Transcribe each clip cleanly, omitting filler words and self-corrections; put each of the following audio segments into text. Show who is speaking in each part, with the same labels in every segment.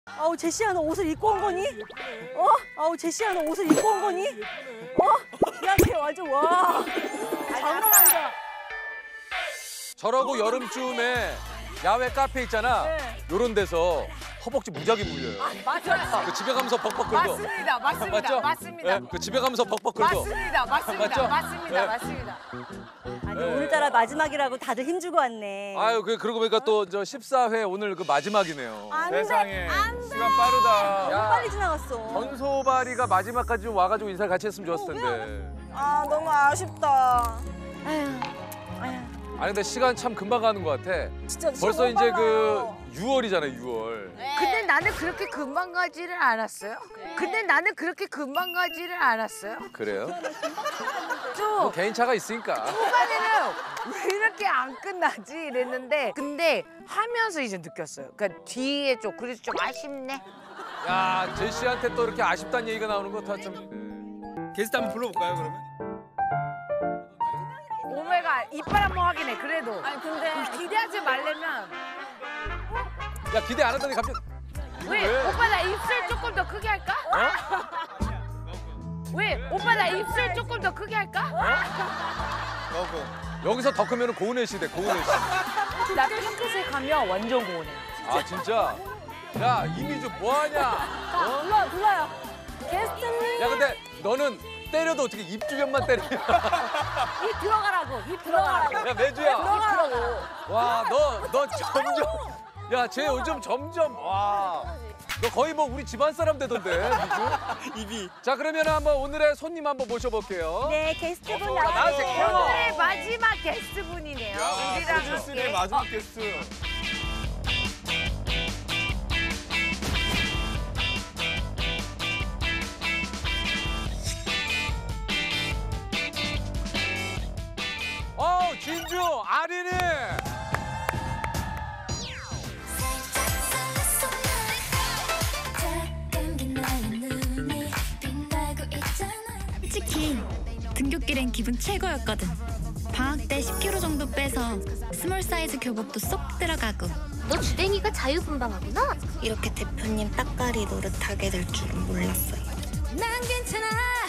Speaker 1: 아우 제시야 너 옷을 입고 온 거니? 아우 제시야 너 옷을 입고 온 거니? 야 쟤 완전 와. 장난 아니다.
Speaker 2: 저러고 여름쯤에 야외 카페 있잖아.
Speaker 1: 네.
Speaker 2: 요런 데서 허벅지 무지하게 물려요.
Speaker 1: 맞아요.
Speaker 2: 그 집에 가면서 벅벅 긁어.
Speaker 3: 맞습니다.
Speaker 2: 맞죠?
Speaker 3: 맞습니다.
Speaker 2: 네, 그 집에 가면서 벅벅 긁어.
Speaker 3: 맞습니다.
Speaker 2: 맞죠?
Speaker 3: 맞습니다.
Speaker 2: 네.
Speaker 3: 맞습니다.
Speaker 1: 아니 오늘따라 마지막이라고 다들 힘주고 왔네.
Speaker 2: 아유, 그러고 보니까 또 저 14회 오늘 그 마지막이네요.
Speaker 4: 세상에 시간 빠르다.
Speaker 1: 너무 빨리 지나갔어.
Speaker 2: 전소발이가 마지막까지 좀 와가지고 인사를 같이 했으면 좋았을 텐데.
Speaker 5: 아 너무 아쉽다.
Speaker 2: 아니 근데 시간 참 금방 가는 것 같아.
Speaker 5: 진짜
Speaker 2: 벌써
Speaker 5: 너무
Speaker 2: 이제
Speaker 5: 빨라요.
Speaker 2: 그 6월이잖아요, 6월.
Speaker 3: 근데 나는 그렇게 금방 가지를 않았어요. 근데 나는 그렇게 금방 가지를 않았어요.
Speaker 2: 그래요?
Speaker 3: 좀
Speaker 2: 뭐 개인차가 있으니까.
Speaker 3: 초반에는 왜 이렇게 안 끝나지 이랬는데 근데 하면서 이제 느꼈어요. 그러니까 뒤에 좀 그래서 좀 아쉽네.
Speaker 2: 야, 제시한테 또 이렇게 아쉽다는 얘기가 나오는 거 다 참.
Speaker 4: 게스트 한번 불러볼까요 그러면?
Speaker 3: 오메가 이빨 한번 확인해. 그래도.
Speaker 5: 아니 근데
Speaker 3: 기대하지 말려면
Speaker 2: 야, 기대 안 하더니 갑자기.
Speaker 3: 왜? 오빠 나 입술 조금 더 크게 할까? 왜? 오빠 나 입술 조금 더 크게 할까?
Speaker 2: 여기서 더 크면 고은혜 씨 돼, 고은혜 씨.
Speaker 3: 나 핑크색 하면 완전 고운해.
Speaker 2: 아, 진짜? 야, 이미주 뭐하냐?
Speaker 1: 불러요. 게스트님.
Speaker 2: 야, 근데 너는 때려도 어떻게 입 주변만 때려?
Speaker 1: 입 들어가라고. 입 들어가라고.
Speaker 2: 야, 매주야.
Speaker 1: 들어가라고.
Speaker 2: 와, 너 점점. 야, 쟤 요즘 점점. 와. 너 거의 뭐 우리 집안 사람 되던데, 미주?
Speaker 4: 입이.
Speaker 2: 자, 그러면 한번 오늘의 손님 한번 모셔볼게요.
Speaker 1: 네 게스트분
Speaker 2: 나한테
Speaker 1: 나와주세요.
Speaker 3: 오늘의 마지막 게스트분이네요. 우리랑
Speaker 4: 프로듀스의
Speaker 3: 함께.
Speaker 4: 마지막 게스트.
Speaker 2: 진주, 아린이.
Speaker 6: 솔직히 등굣길엔 기분 최고였거든. 방학 때 10kg 정도 빼서 스몰 사이즈 교복도 쏙 들어가고.
Speaker 7: 너 주댕이가 자유분방하구나.
Speaker 6: 이렇게 대표님 따까리 노릇하게 될 줄은 몰랐어요.
Speaker 7: 난 괜찮아.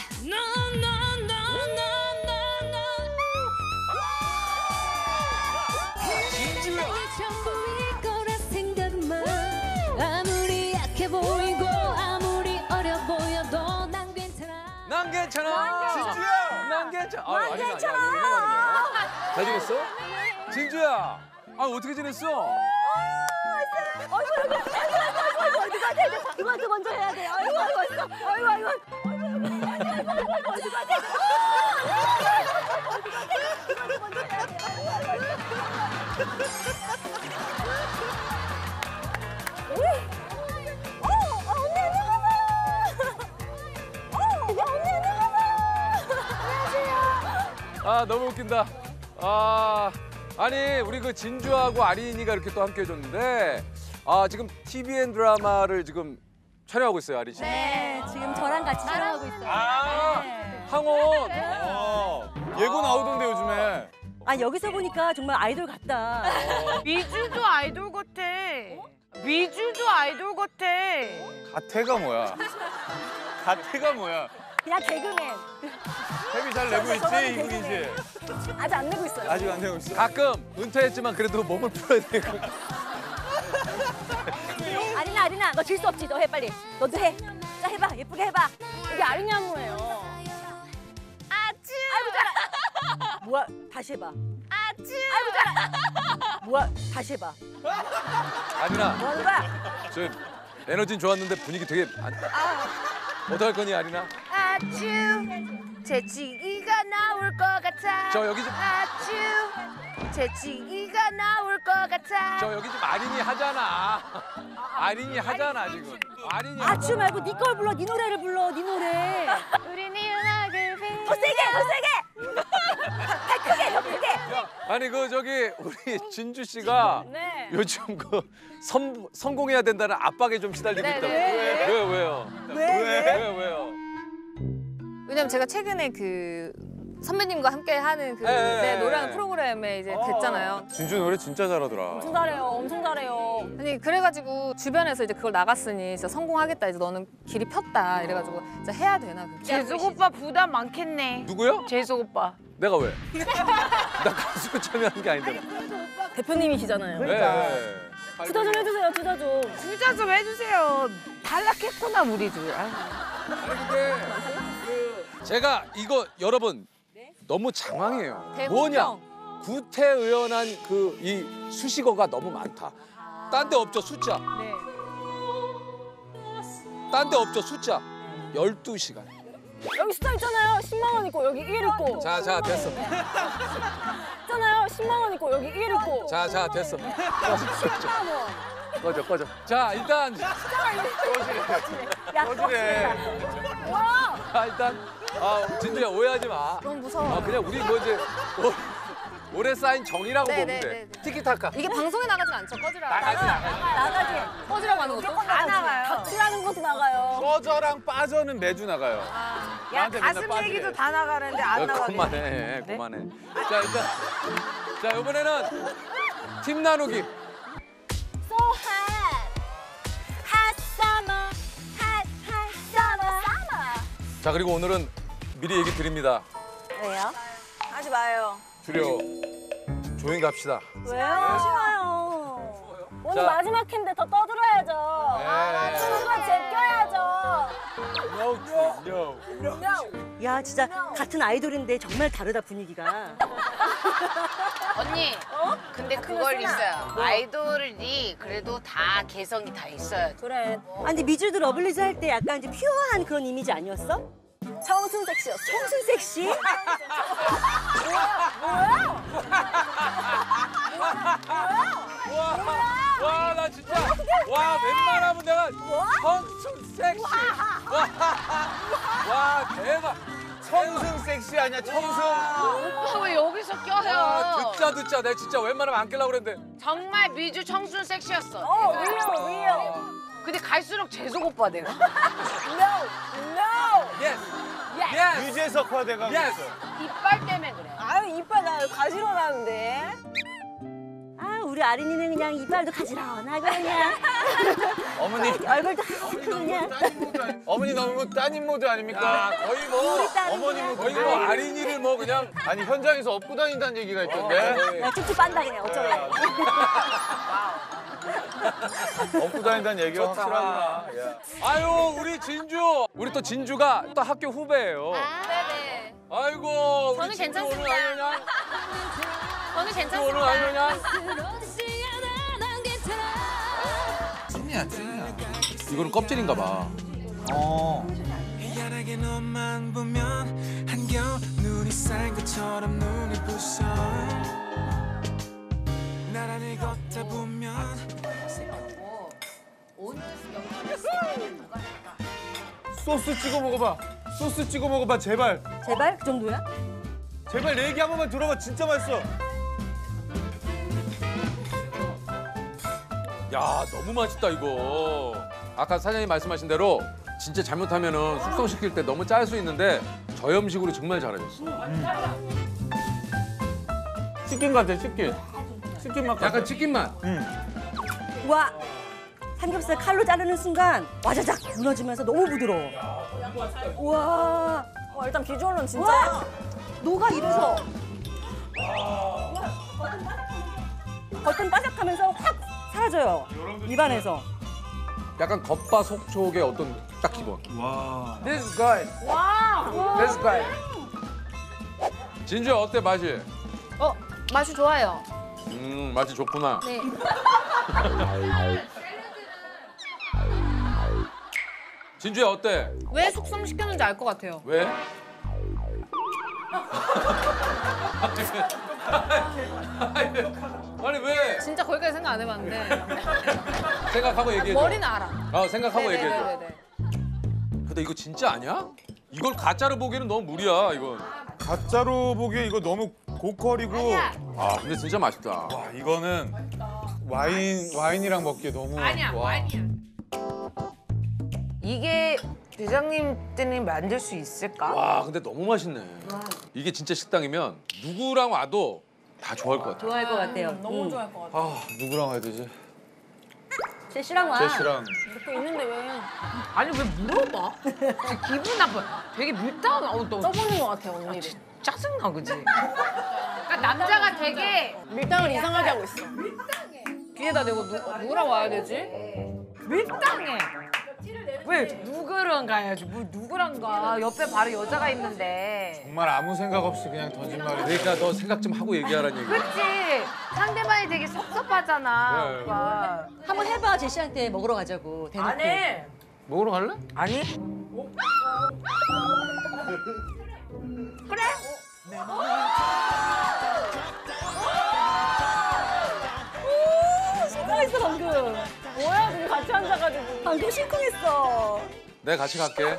Speaker 2: 진주야.
Speaker 7: 전부일 거라 생각만. 아무리 약해 보이고 아무리 어려 보여도 난 괜찮아.
Speaker 2: 난 괜찮아.
Speaker 4: 진주야.
Speaker 2: 난 괜찮아. 난 괜찮아. 잘 지냈어? 진주야. 아, 어떻게 지냈어?
Speaker 1: 누구한테 먼저 해야 돼. 아이고.
Speaker 2: 아, 너무 웃긴다. 아, 아니 우리 그 진주하고 아린이가 이렇게 또 함께 해줬는데 지금 TVN 드라마를 지금 촬영하고 있어요, 아린 씨.
Speaker 1: 네 지금 저랑 같이 촬영하고 있어요.
Speaker 2: 항원.
Speaker 4: 예고 나오던데 요즘에.
Speaker 1: 아 여기서 보니까 정말 아이돌 같다.
Speaker 3: 미주도 아이돌 같아. 미주도 아이돌 같아.
Speaker 4: 가태가 뭐야? 가태가 뭐야?
Speaker 1: 그냥 개그맨.
Speaker 4: 혜비 잘 내고 있지, 이국인 씨?
Speaker 1: 아직 안 내고 있어요.
Speaker 4: 아직 안 내고 있어?
Speaker 2: 가끔 은퇴했지만 그래도 몸을 풀어야 되고.
Speaker 1: 아린아 너 질 수 없지. 너 해 빨리. 너도 해. 자 해봐 예쁘게 해봐. 이게 아린이 안무예요.
Speaker 3: 아쭈.
Speaker 1: 아이고 잘하. 뭐야 다시 해봐.
Speaker 3: 아쭈.
Speaker 1: 아이고 잘하. 뭐야 다시 해봐.
Speaker 2: 아린아,
Speaker 1: 뭐 하는 거야?
Speaker 2: 저 에너지는 좋았는데 분위기 되게 어떡할 거니, 아린아?
Speaker 3: 아쭈. 재치기가 나올 것 같아.
Speaker 2: 저 여기 좀.
Speaker 3: 아쭈. 재치기가 나올 것 같아.
Speaker 2: 저 여기 지금 아린이 하잖아. 아린이 하잖아 지금. 아린이.
Speaker 1: 아추 말고 네 걸 불러. 네 노래를 불러. 네 노래.
Speaker 3: 우린 이은하길 빌.
Speaker 1: 더 세게 더 세게. 더 크게 더 크게.
Speaker 2: 아니 그 저기 우리 진주 씨가
Speaker 1: 네.
Speaker 2: 요즘 그 성공해야 된다는 압박에 좀 시달리고
Speaker 3: 네,
Speaker 2: 있다고.
Speaker 3: 네.
Speaker 2: 왜요?
Speaker 1: 왜?
Speaker 2: 왜요?
Speaker 5: 왜냐면 제가 최근에 그
Speaker 8: 선배님과 함께 하는 그
Speaker 2: 네.
Speaker 8: 노래하는 프로그램에 이제 됐잖아요.
Speaker 4: 진주 노래 진짜 잘하더라.
Speaker 1: 엄청 잘해요. 엄청 잘해요.
Speaker 8: 아니 그래가지고 주변에서 이제 그걸 나갔으니 진짜 성공하겠다. 이제 너는 길이 폈다. 이래가지고 진짜 해야 되나?
Speaker 3: 재석 오빠 부담 많겠네.
Speaker 2: 누구요?
Speaker 3: 재석 오빠.
Speaker 2: 내가 왜? 나 가수로 참여한 게 아닌데.
Speaker 1: 대표님이시잖아요.
Speaker 2: 네.
Speaker 1: 투자 좀 해주세요. 투자 좀.
Speaker 3: 투자 좀 해주세요. 탈락했구나 우리 둘. 아유.
Speaker 2: 아니 근데 제가 이거 여러분 너무 장황해요. 뭐냐? 구태의연한 그 이 수식어가 너무 많다. 딴 데 없죠 숫자.
Speaker 1: 네.
Speaker 2: 딴 데 없죠 숫자. 12시간.
Speaker 1: 여기 숫자 있잖아요. 10만 원 있고 여기 1 있고.
Speaker 2: 자 됐어.
Speaker 1: 있잖아요. 10만 원 있고 여기 1 있고.
Speaker 2: 자 됐어. 꺼져. 자 일단
Speaker 1: 야,
Speaker 4: 꺼지래.
Speaker 1: 와.
Speaker 2: 일단 진주야 오해하지 마.
Speaker 8: 너무 무서워.
Speaker 2: 그냥 우리 뭐 이제 오래 쌓인 정이라고 보면 돼.
Speaker 8: 네.
Speaker 2: 티키타카.
Speaker 8: 이게 방송에 나가진 않죠? 꺼지라.
Speaker 1: 나가지.
Speaker 8: 꺼지라고 하는 것도?
Speaker 3: 다 나가요.
Speaker 1: 덕질하는 것도 나가요.
Speaker 4: 꺼져랑 빠져는 매주 나가요.
Speaker 3: 야
Speaker 4: 나한테 맨날
Speaker 3: 가슴
Speaker 4: 빠지래.
Speaker 3: 얘기도 다 나가는데 안 나가네.
Speaker 2: 그만해. 자 일단 이번에는 팀 나누기.
Speaker 7: So hot, hot summer, hot summer.
Speaker 2: 자 그리고 오늘은 미리 얘기 드립니다.
Speaker 1: 왜요? 하지 마요.
Speaker 2: 줄여 조용히 갑시다.
Speaker 1: 왜요? 싫어요. 오늘
Speaker 2: 자.
Speaker 1: 마지막 회인데 더 떠들어야죠.
Speaker 2: 네.
Speaker 1: 쓰는 건 제껴야죠.
Speaker 9: 야 진짜 같은 아이돌인데 정말 다르다 분위기가.
Speaker 3: 언니. 근데 그걸 있어요. 아이돌이 그래도 다 개성이 다 있어요.
Speaker 1: 그래.
Speaker 9: 아니 근데 미주도 러블리즈 할 때 약간 이제 퓨어한 그런 이미지 아니었어?
Speaker 1: 청순 섹시였어.
Speaker 9: 청순 섹시?
Speaker 2: 와 나 진짜 와 웬만하면 내가 청순 섹시. 와 대박.
Speaker 4: 청승 섹시 아니야 청승.
Speaker 3: 오빠 왜 여기서 껴요?
Speaker 2: 듣자 내가 진짜 웬만하면 안 깰려고 그랬는데
Speaker 3: 정말 미주 청순 섹시였어.
Speaker 1: 리얼.
Speaker 3: 근데 갈수록 재석 오빠 내가.
Speaker 2: 예스
Speaker 4: 유재석화돼가고
Speaker 2: 예스.
Speaker 4: 있어.
Speaker 3: 이빨 때문에 그래.
Speaker 1: 아유 이빨 나 가지러 나는데.
Speaker 9: 아 우리 아린이는 그냥 이빨도 가지런하고 그냥
Speaker 4: 어머니
Speaker 9: 얼굴도 하얗고 그냥.
Speaker 4: 어머니 너무 따님 모드 아닙니까?
Speaker 2: 거의 뭐
Speaker 4: 어머니 모드.
Speaker 2: 거의 뭐 아린이를 뭐 그냥
Speaker 4: 아니 현장에서 업고 다닌다는 얘기가 있던데.
Speaker 9: 야 쭉쭉 빤다 그냥 어쩌래.
Speaker 4: 업고 다닌다는 얘기가 확실하구나. 야.
Speaker 2: 아유 우리 진주 우리 또 진주가 또 학교 후배예요.
Speaker 8: 네네.
Speaker 2: 아이고
Speaker 8: 저는
Speaker 2: 우리 진주
Speaker 8: 괜찮습니다.
Speaker 2: 오늘 아니냐?
Speaker 8: 저는
Speaker 2: 진주 오늘
Speaker 8: 괜찮습니다.
Speaker 2: 아니냐? 이거는 껍질인가 봐.
Speaker 10: 희한하게 너만 보면 한겨울 눈이 쌓인 것처럼 눈이 부셔 나란히 걷다 보면
Speaker 4: 소스 찍어 먹어봐. 소스 찍어 먹어봐 제발.
Speaker 9: 제발 그 정도야?
Speaker 4: 제발 내 얘기 한 번만 들어봐. 진짜 맛있어.
Speaker 2: 야 너무 맛있다 이거. 아까 사장님 말씀하신 대로 진짜 잘못하면은 숙성시킬 때 너무 짤 수 있는데 저염식으로 정말 잘하셨어.
Speaker 4: 치킨 같아 치킨. 치킨 맛 같아.
Speaker 2: 약간 치킨 맛.
Speaker 9: 와 삼겹살 칼로 자르는 순간 와자작 무너지면서 너무 부드러워. 와
Speaker 1: 일단 비주얼은 진짜.
Speaker 9: 와, 녹아 입에서. 겉은 바삭하면서 확 사라져요. 입안에서.
Speaker 2: 약간 겉바속촉의 어떤 딱 기본.
Speaker 4: 와.
Speaker 2: This is good. This is good. 진주야 어때 맛이?
Speaker 8: 맛이 좋아요.
Speaker 2: 맛이 좋구나.
Speaker 8: 네.
Speaker 2: 진주야 어때?
Speaker 8: 왜 숙성시켰는지 알 것 같아요.
Speaker 2: 왜? 아니 왜?
Speaker 8: 진짜 거기까지 생각 안 해봤는데.
Speaker 2: 생각하고 얘기해줘.
Speaker 8: 머리는 알아.
Speaker 2: 생각하고 얘기해줘.
Speaker 8: 네네네네.
Speaker 2: 근데 이거 진짜 아니야? 이걸 가짜로 보기에는 너무 무리야 이건.
Speaker 4: 가짜로 보기엔 이거 너무 고퀄이고.
Speaker 2: 아 근데 진짜 맛있다.
Speaker 4: 와 이거는 와인이랑 먹기에 너무.
Speaker 3: 아니야
Speaker 4: 와.
Speaker 3: 아니야. 이게 대장님 때는 만들 수 있을까?
Speaker 2: 와 근데 너무 맛있네. 이게 진짜 식당이면 누구랑 와도 다 좋아할 것 같아.
Speaker 9: 좋아할 것 같아요.
Speaker 1: 너무 좋아할 것 같아.
Speaker 4: 아 누구랑 와야 되지?
Speaker 9: 제시랑 와.
Speaker 4: 제시랑.
Speaker 8: 또 있는데 왜?
Speaker 3: 아니 왜 물어봐? 진짜 기분 나빠. 되게 밀당. 너
Speaker 8: 떠보는 것 같아 언니를.
Speaker 3: 짜증나 그지? 그러니까 남자가 되게
Speaker 8: 밀당을 이상하게 하고 있어. 귀에다 대고 누구랑 와야 되지?
Speaker 3: 밀당해. 왜 누구랑 가야지? 뭐 누구랑 가? 옆에 바로 여자가 있는데.
Speaker 4: 정말 아무 생각 없이 그냥 던진 말이.
Speaker 2: 그러니까 너 생각 좀 하고 얘기하라는 얘기야.
Speaker 3: 그치? 상대방이 되게 섭섭하잖아.
Speaker 2: 네.
Speaker 3: 오빠.
Speaker 9: 한번 해봐 제시한테 먹으러 가자고. 대놓고.
Speaker 3: 안 해.
Speaker 4: 먹으러 갈래?
Speaker 3: 아니? 그래?
Speaker 1: 심쿵했어 방금. 뭐야 둘이 같이 앉아가지고. 방금 심쿵했어.
Speaker 2: 내가 같이 갈게.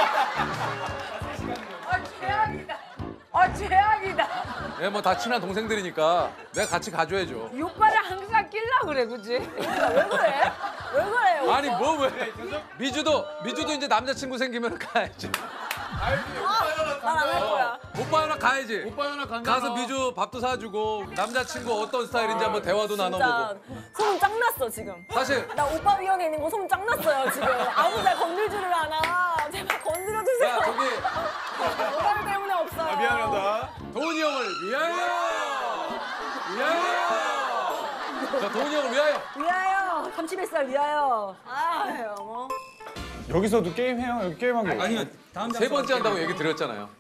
Speaker 3: 아 최악이다. 아 최악이다.
Speaker 2: 예, 뭐 다 친한 동생들이니까 내가 같이 가줘야죠.
Speaker 3: 이 오빠를 항상 낄라 그래, 그치?
Speaker 1: 왜 그래? 왜 그래요?
Speaker 2: 아니 뭐 왜? 미주도 이제 남자친구 생기면 가야지.
Speaker 1: 난 안 할 거야.
Speaker 2: 오빠 하나 가야지.
Speaker 4: 오빠 하나 간다.
Speaker 2: 가서 미주 밥도 사주고 남자친구 어떤 스타일인지 한번 대화도
Speaker 1: 진짜
Speaker 2: 나눠보고.
Speaker 1: 소문 짱 났어 지금.
Speaker 2: 사실
Speaker 1: 나 오빠 위원회 있는 거 소문 짱 났어요 지금. 아무 날 건들지를 않아. 제발 건드려주세요.
Speaker 2: 야 저기
Speaker 1: 오빠 때문에 없어요.
Speaker 4: 미안하다.
Speaker 2: 도훈이 형을 위하여. 위하여. 자 도훈이 형을 위하여.
Speaker 1: 위하여. 감치뱃살 위하여. 아유 뭐.
Speaker 4: 여기서도 게임 해요. 여기 게임한 거. 아니요.
Speaker 2: 세 번째 한다고 얘기 드렸잖아요.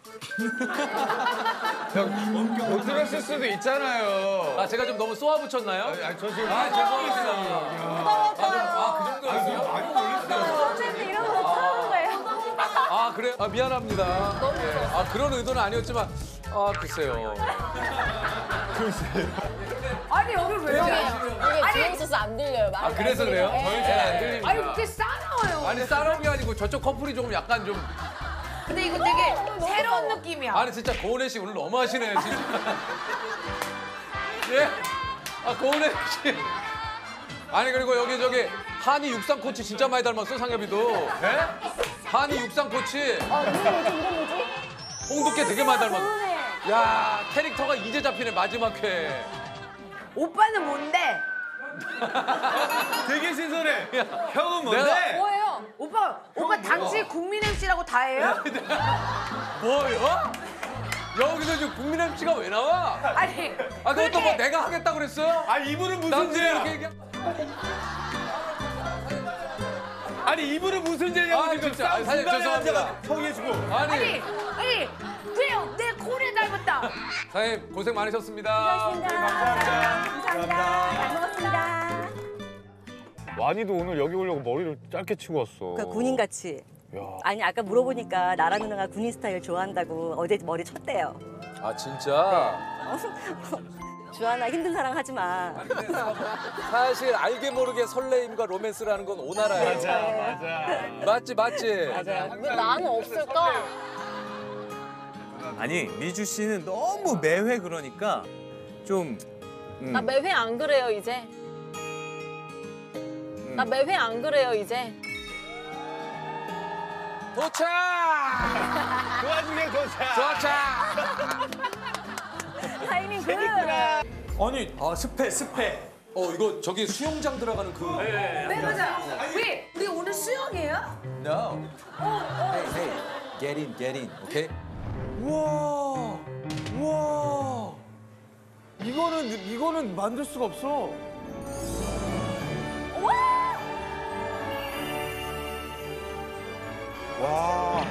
Speaker 4: 못 들었을 수도 있잖아요.
Speaker 2: 아 제가 좀 너무 쏘아붙였나요?
Speaker 4: 아니 저 지금.
Speaker 2: 아 죄송합니다. 아그 정도였어요?
Speaker 1: 선생님 이런 거 못하는 거예요.
Speaker 2: 아 그래? 아 미안합니다. 예. 아 그런 의도는 아니었지만 아 글쎄요.
Speaker 3: 아니, 여기 왜
Speaker 8: 이게 뒤에 있어서 안 들려요.
Speaker 2: 아 그래서 그래요? 저희 잘안 들립니다.
Speaker 3: 아니, 그렇게 싸나워요.
Speaker 2: 아니 싸놓은 게 아니고 저쪽 커플이 조금 약간 좀
Speaker 3: 근데 이거 되게 새로운 느낌이야.
Speaker 2: 아니 진짜 고은혜 씨 오늘 너무하시네요 진짜. 예? 아 고은혜 씨. 아니 그리고 여기 저기 한이 육상 코치 진짜 많이 닮았어 상엽이도. 예? 한이 육상 코치. 홍두깨 되게 많이 닮았어. 야 캐릭터가 이제 잡히네 마지막 회.
Speaker 3: 오빠는 뭔데?
Speaker 4: 되게 신선해. 형은
Speaker 2: 뭔데?
Speaker 3: 뭐예요? 오빠 당시 국민 MC라고 다 해요?
Speaker 2: 뭐요? 여기서 지금 국민 MC가 왜 나와?
Speaker 3: 아니,
Speaker 2: 아 그것도 뭐 내가 하겠다 그랬어요?
Speaker 4: 아 이분은 무슨
Speaker 2: 남들이
Speaker 4: 죄야?
Speaker 2: 이렇게 얘기.
Speaker 4: 아니 이분은 무슨 죄냐고
Speaker 2: 아,
Speaker 4: 지금
Speaker 2: 진짜. 아니, 사장님,
Speaker 4: 중간에
Speaker 2: 죄송합니다.
Speaker 4: 앉아가 청해주고.
Speaker 2: 아니
Speaker 3: 그래요. 내 코를 닮았다.
Speaker 2: 사장님 고생 많으셨습니다.
Speaker 1: 감사합니다. 잘 먹었습니다.
Speaker 4: 완이도 오늘 여기 오려고 머리를 짧게 치고 왔어.
Speaker 1: 그 군인같이.
Speaker 4: 야.
Speaker 1: 아니 아까 물어보니까 나라 누나가 군인 스타일 좋아한다고 어제 머리 쳤대요.
Speaker 2: 아 진짜?
Speaker 1: 주하나 힘든 사랑 하지 마.
Speaker 2: 사실 알게 모르게 설레임과 로맨스라는 건 오나라예요.
Speaker 4: 맞아.
Speaker 2: 맞지 맞지.
Speaker 8: 왜 나는 없을까?
Speaker 11: 아니 미주 씨는 너무 매회 그러니까 좀
Speaker 8: 나 매회 안 그래요 이제. 나 매회 안 그래요 이제.
Speaker 2: 도착!
Speaker 4: 그 와중에 도착.
Speaker 2: 도착!
Speaker 1: 타이밍 굿.
Speaker 11: 아니 습해
Speaker 2: 이거 저기 수영장 들어가는 그.
Speaker 3: 네, 맞아. 우리 오늘 수영해요?
Speaker 11: No Hey get in 오케이
Speaker 4: 우와. 이거는 만들 수가 없어. 와.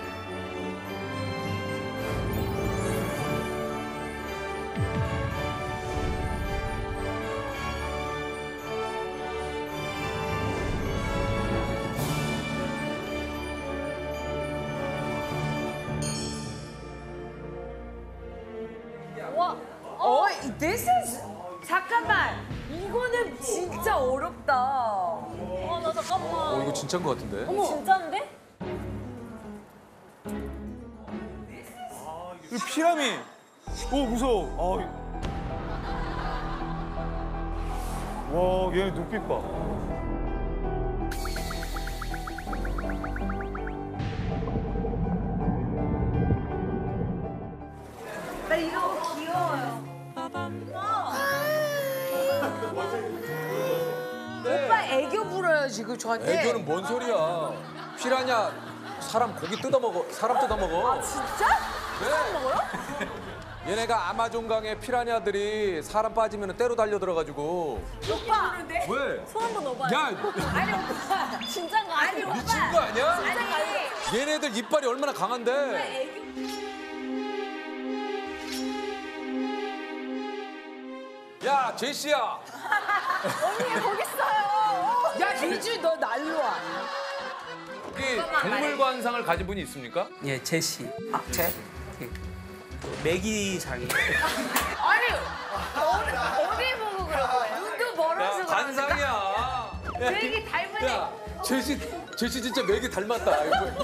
Speaker 3: This is 잠깐만. 이거는 진짜 어렵다.
Speaker 1: 나 잠깐만.
Speaker 2: 이거 진짜인 것 같은데.
Speaker 1: 진짜인데?
Speaker 4: 이 피라미. 오 무서워. 와, 얘 눈빛 봐.
Speaker 3: 지금 저한테.
Speaker 2: 애교는 뭔 소리야? 피라냐 사람 고기 뜯어먹어. 사람 뜯어먹어.
Speaker 1: 아 진짜?
Speaker 2: 네.
Speaker 1: 사람 먹어요?
Speaker 2: 얘네가 아마존강에 피라냐들이 사람 빠지면 때로 달려들어가지고.
Speaker 1: 오빠
Speaker 2: 왜?
Speaker 1: 손 한번 넣어봐요.
Speaker 2: 야
Speaker 3: 아니 오빠.
Speaker 1: 진짠가? 아니
Speaker 2: 미친 거 아니야?
Speaker 3: 아니.
Speaker 2: 얘네들 이빨이 얼마나 강한데? 야 제시야.
Speaker 1: 언니 거기 있어요.
Speaker 3: 야 희주 너 날로 와.
Speaker 2: 여기 동물관상을 가진 분이 있습니까?
Speaker 11: 예, 제시.
Speaker 3: 아 쟤?
Speaker 11: 메기장이.
Speaker 3: 아니 어디 보고 그런 거예요? 눈도 멀어서.
Speaker 2: 관상이야.
Speaker 3: 되게 닮은
Speaker 2: 야 제시 진짜 맥이 닮았다. 이거.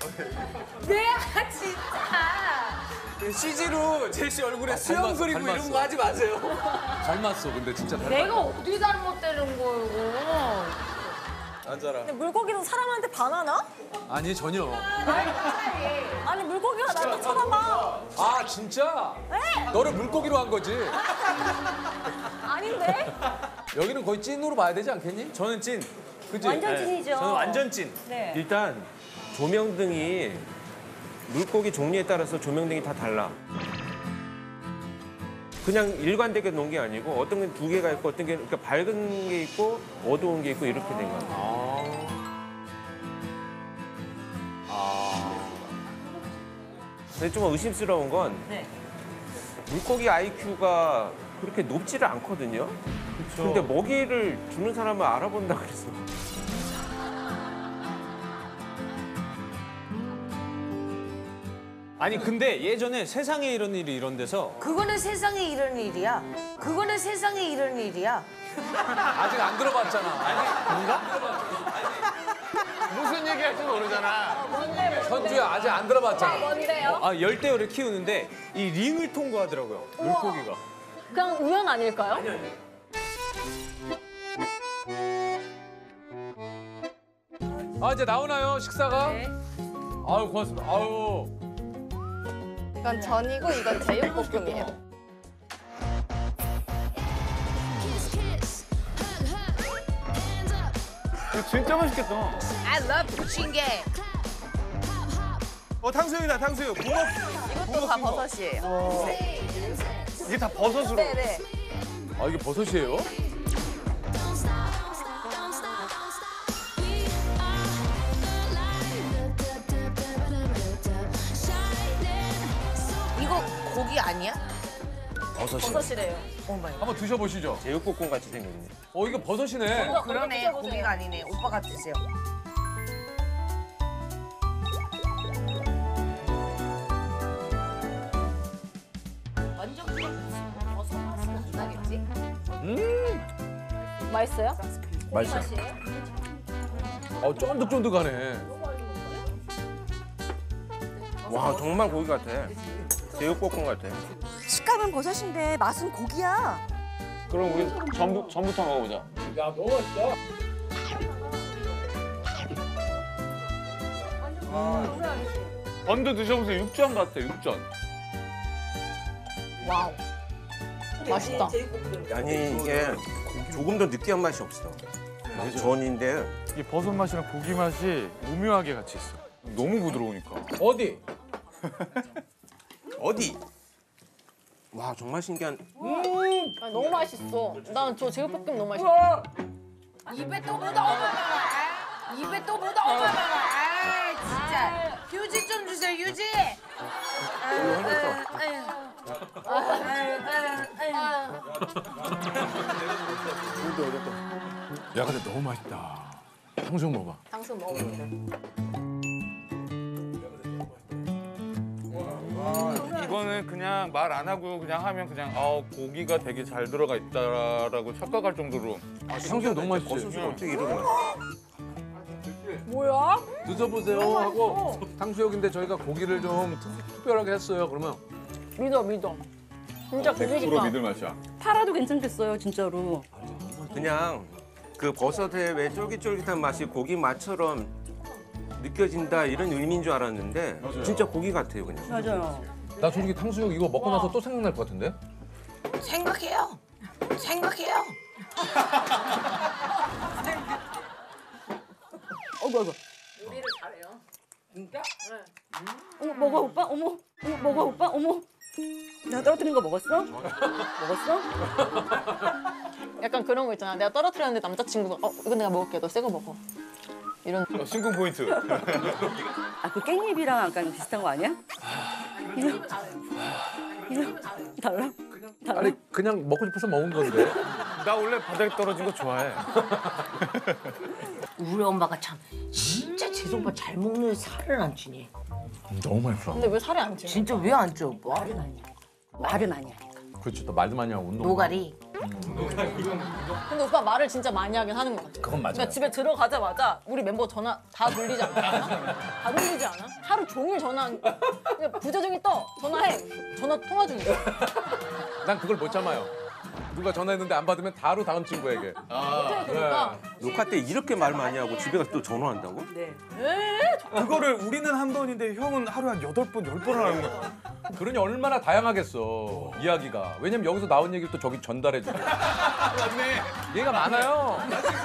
Speaker 3: 내가 진짜.
Speaker 11: CG로 제시 얼굴에 수염
Speaker 2: 닮았어,
Speaker 11: 그리고
Speaker 2: 닮았어.
Speaker 11: 이런 거 하지 마세요.
Speaker 2: 닮았어. 근데 진짜 닮았어.
Speaker 3: 내가 어디 잘못되는 거예요?
Speaker 11: 앉아라.
Speaker 1: 근데 물고기도 사람한테 반하나?
Speaker 2: 아니 전혀.
Speaker 1: 아니 물고기가 나한테 쳐다봐.
Speaker 2: 아 진짜?
Speaker 1: 네.
Speaker 2: 너를 물고기로 한 거지?
Speaker 1: 아닌데?
Speaker 2: 여기는 거의 찐으로 봐야 되지 않겠니?
Speaker 11: 저는 찐.
Speaker 2: 그치?
Speaker 1: 완전 찐이죠.
Speaker 11: 저는 완전 찐.
Speaker 1: 네.
Speaker 12: 일단 조명등이 물고기 종류에 따라서 조명등이 다 달라. 그냥 일관되게 놓은 게 아니고 어떤 게 두 개가 있고 어떤 게 그러니까 밝은 게 있고 어두운 게 있고 이렇게 된 거야. 근데 좀 의심스러운 건
Speaker 1: 네.
Speaker 12: 물고기 IQ가 그렇게 높지를 않거든요. 근데 먹이를 주는 사람을 알아본다 그랬어.
Speaker 11: 아니 근데 예전에 세상에 이런 일이 이런 데서
Speaker 3: 그거는 세상에 이런 일이야. 그거는 세상에 이런 일이야.
Speaker 2: 아직 안 들어봤잖아.
Speaker 4: 무슨 얘기 할지 모르잖아.
Speaker 2: 현주야 아직 안 들어봤잖아.
Speaker 1: 뭔데요?
Speaker 11: 아 열대어를 키우는데 이 링을 통과하더라고요. 물고기가.
Speaker 1: 그냥 우연 아닐까요?
Speaker 2: 아 이제 나오나요 식사가?
Speaker 8: 네.
Speaker 2: 아유 고맙습니다. 아유.
Speaker 8: 이건 전이고 이건 제육볶음이에요.
Speaker 4: 이거 진짜 맛있겠다.
Speaker 3: I love 부침개.
Speaker 11: 탕수육이다 탕수육. 붕어.
Speaker 8: 이것도 다 버섯이에요.
Speaker 4: 이게 다 버섯으로.
Speaker 8: 네네.
Speaker 2: 아 이게 버섯이에요?
Speaker 3: 이거 고기 아니야?
Speaker 1: 버섯이래요.
Speaker 2: 한번 드셔보시죠.
Speaker 12: 제육볶음 같이 생겼네.
Speaker 2: 이게 버섯이네.
Speaker 3: 그러네. 고기가 아니네. 오빠가 드세요. 완전 그냥 버섯 맛은 안 나겠지?
Speaker 1: 맛있어요?
Speaker 2: 맛있어. 쫀득쫀득하네.
Speaker 12: 와 정말 고기 같아. 제육볶음 같아.
Speaker 1: 식감은 버섯인데 맛은 고기야.
Speaker 4: 그럼 우리 전부터 먹어보자.
Speaker 2: 야 너무 맛있다.
Speaker 4: 번도 드셔보세요. 육전 같아, 육전.
Speaker 8: 와우. 맛있다.
Speaker 12: 아니 이게 조금 더 느끼한 맛이 없어. 전인데
Speaker 4: 이 버섯 맛이랑 고기 맛이 오묘하게 같이 있어. 너무 부드러우니까.
Speaker 2: 어디?
Speaker 12: 어디? 와 정말 신기한.
Speaker 8: 아, 너무 맛있어. 난 저 제육볶음 너무 맛있어.
Speaker 3: 입에 또 묻어오면 입에 또 묻어오면 진짜. 휴지 좀 주세요, 휴지.
Speaker 2: 야 근데 너무 맛있다. 탕수육 먹어봐.
Speaker 8: 탕수육 먹어보세요.
Speaker 4: 이거는 그냥 말 안 하고 그냥 하면 그냥 고기가 되게 잘 들어가 있다라고 착각할 정도로.
Speaker 2: 탕수육 너무 맛있지.
Speaker 12: 버섯을 어떻게 이러는 거야?
Speaker 1: 뭐야?
Speaker 2: 드셔보세요 하고 탕수육인데 저희가 고기를 좀 특별하게 했어요. 그러면
Speaker 8: 믿어. 진짜 고기니까.
Speaker 4: 믿을 맛이야.
Speaker 9: 팔아도 괜찮겠어요, 진짜로.
Speaker 12: 그냥 그 버섯의 왜 쫄깃쫄깃한 맛이 고기 맛처럼 느껴진다 이런 의미인 줄 알았는데 진짜 고기 같아요 그냥.
Speaker 9: 맞아요.
Speaker 2: 나 솔직히 탕수육 이거 먹고 나서 또 생각날 것 같은데?
Speaker 3: 생각해요.
Speaker 1: 어머.
Speaker 8: 요리를 잘해요.
Speaker 3: 진짜?
Speaker 1: 어머 먹어 오빠. 어머 먹어 오빠. 어머. 나 떨어뜨린 거 먹었어? 먹었어?
Speaker 8: 약간 그런 거 있잖아. 내가 떨어뜨렸는데 남자친구가 이거 내가 먹을게. 너 새 거 먹어. 이런.
Speaker 4: 심쿵 포인트.
Speaker 1: 아 그 깻잎이랑 약간 비슷한 거 아니야? 달라?
Speaker 2: 아니 그냥 먹고 싶어서 먹은 건데.
Speaker 4: 나 원래 바닥에 떨어진 거 좋아해.
Speaker 3: 우리 엄마가 참 진짜 재성오빠 잘 먹는 살을 안 찌니.
Speaker 2: 너무 맛있어.
Speaker 8: 근데 왜 살이 안 찌?
Speaker 3: 진짜 왜 안 쪄, 오빠?
Speaker 1: 말은 아니야.
Speaker 2: 그렇지 또 말도 많이 하고 운동.
Speaker 3: 노가리.
Speaker 8: 근데 오빠 말을 진짜 많이 하긴 하는 것 같아.
Speaker 2: 그건 맞아요.
Speaker 8: 그러니까 집에 들어가자마자 우리 멤버 전화 다 돌리지 않아? 다 돌리지 않아? 하루 종일 전화. 그냥 부재중이 떠. 전화해. 전화 통화 중이야.
Speaker 2: 난 그걸 못 참아요. 누가 전화했는데 안 받으면 바로 다음 친구에게.
Speaker 8: 어떻게 그럴까?
Speaker 12: 녹화 때 이렇게 말 많이 하고 집에 가서 또 전화한다고?
Speaker 1: 네.
Speaker 4: 그거를 우리는 한 번인데 형은 하루에 한 8번, 10번을 하는 거야.
Speaker 2: 그러니 얼마나 다양하겠어 이야기가. 왜냐면 여기서 나온 얘기를 또 저기 전달해주고.
Speaker 4: 맞네.
Speaker 2: 얘가 많아요.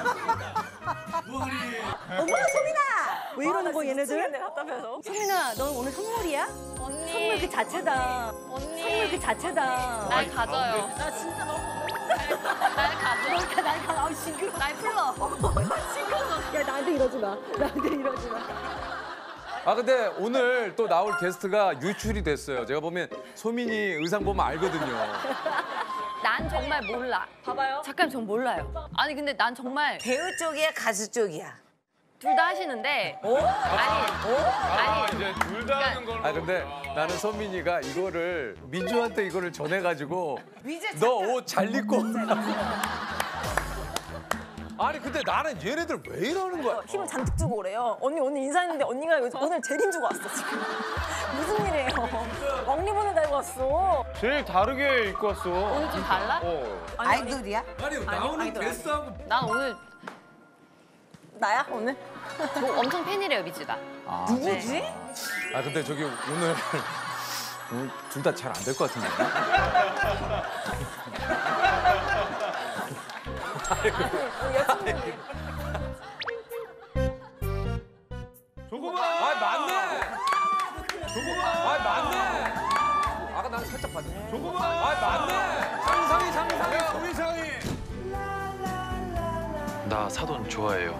Speaker 1: 어머나 소민아. 왜 이러는 거야 얘네들?
Speaker 8: 답답해서.
Speaker 1: 소민아 넌 오늘 선물이야?
Speaker 8: 언니.
Speaker 1: 선물 그 자체다.
Speaker 8: 언니.
Speaker 1: 선물 그 자체다.
Speaker 8: 날 가져요. 나 진짜 너무. 날 가져.
Speaker 1: 날 가. 아우 징그러.
Speaker 8: 날 풀러.
Speaker 1: 징그러. 야 나한테 이러지 마. 나한테 이러지 마.
Speaker 2: 아 근데 오늘 또 나올 게스트가 유출이 됐어요. 제가 보면 소민이 의상 보면 알거든요.
Speaker 8: 난 정말 몰라. 봐봐요. 잠깐 전 몰라요. 아니 근데 난 정말
Speaker 3: 배우 쪽이야, 가수 쪽이야?
Speaker 8: 둘 다 하시는데. 아니.
Speaker 4: 이제 둘 다 하는 걸로.
Speaker 2: 아 근데 나는 소민이가 이거를 민주한테 이거를 전해가지고
Speaker 3: 위제
Speaker 2: 너 옷 잘 입고. 아니 근데 나는 얘네들 왜 이러는 거야?
Speaker 5: 힘을 잔뜩 주고 오래요. 언니 인사했는데 언니가 오늘 제일 힘주고 왔어 지금. 무슨 일이에요? 왕리본을 달고 왔어.
Speaker 4: 제일 다르게 입고 왔어.
Speaker 8: 오늘 좀 달라?
Speaker 3: 아이돌이야?
Speaker 2: 아니 나오는 게스트하고.
Speaker 8: 난 오늘
Speaker 5: 나야 오늘?
Speaker 8: 저 엄청 팬이래요 미지가.
Speaker 5: 누구지?
Speaker 2: 아 근데 저기 오늘 둘 다 잘 안 될 것 같은데.
Speaker 4: 조금만.
Speaker 2: 아 맞네. 아 맞네. 아까 난 살짝 봤는데.
Speaker 4: 조금만.
Speaker 2: 아 맞네. 상상이.
Speaker 4: 우리상이.
Speaker 13: 나 사돈 좋아해요.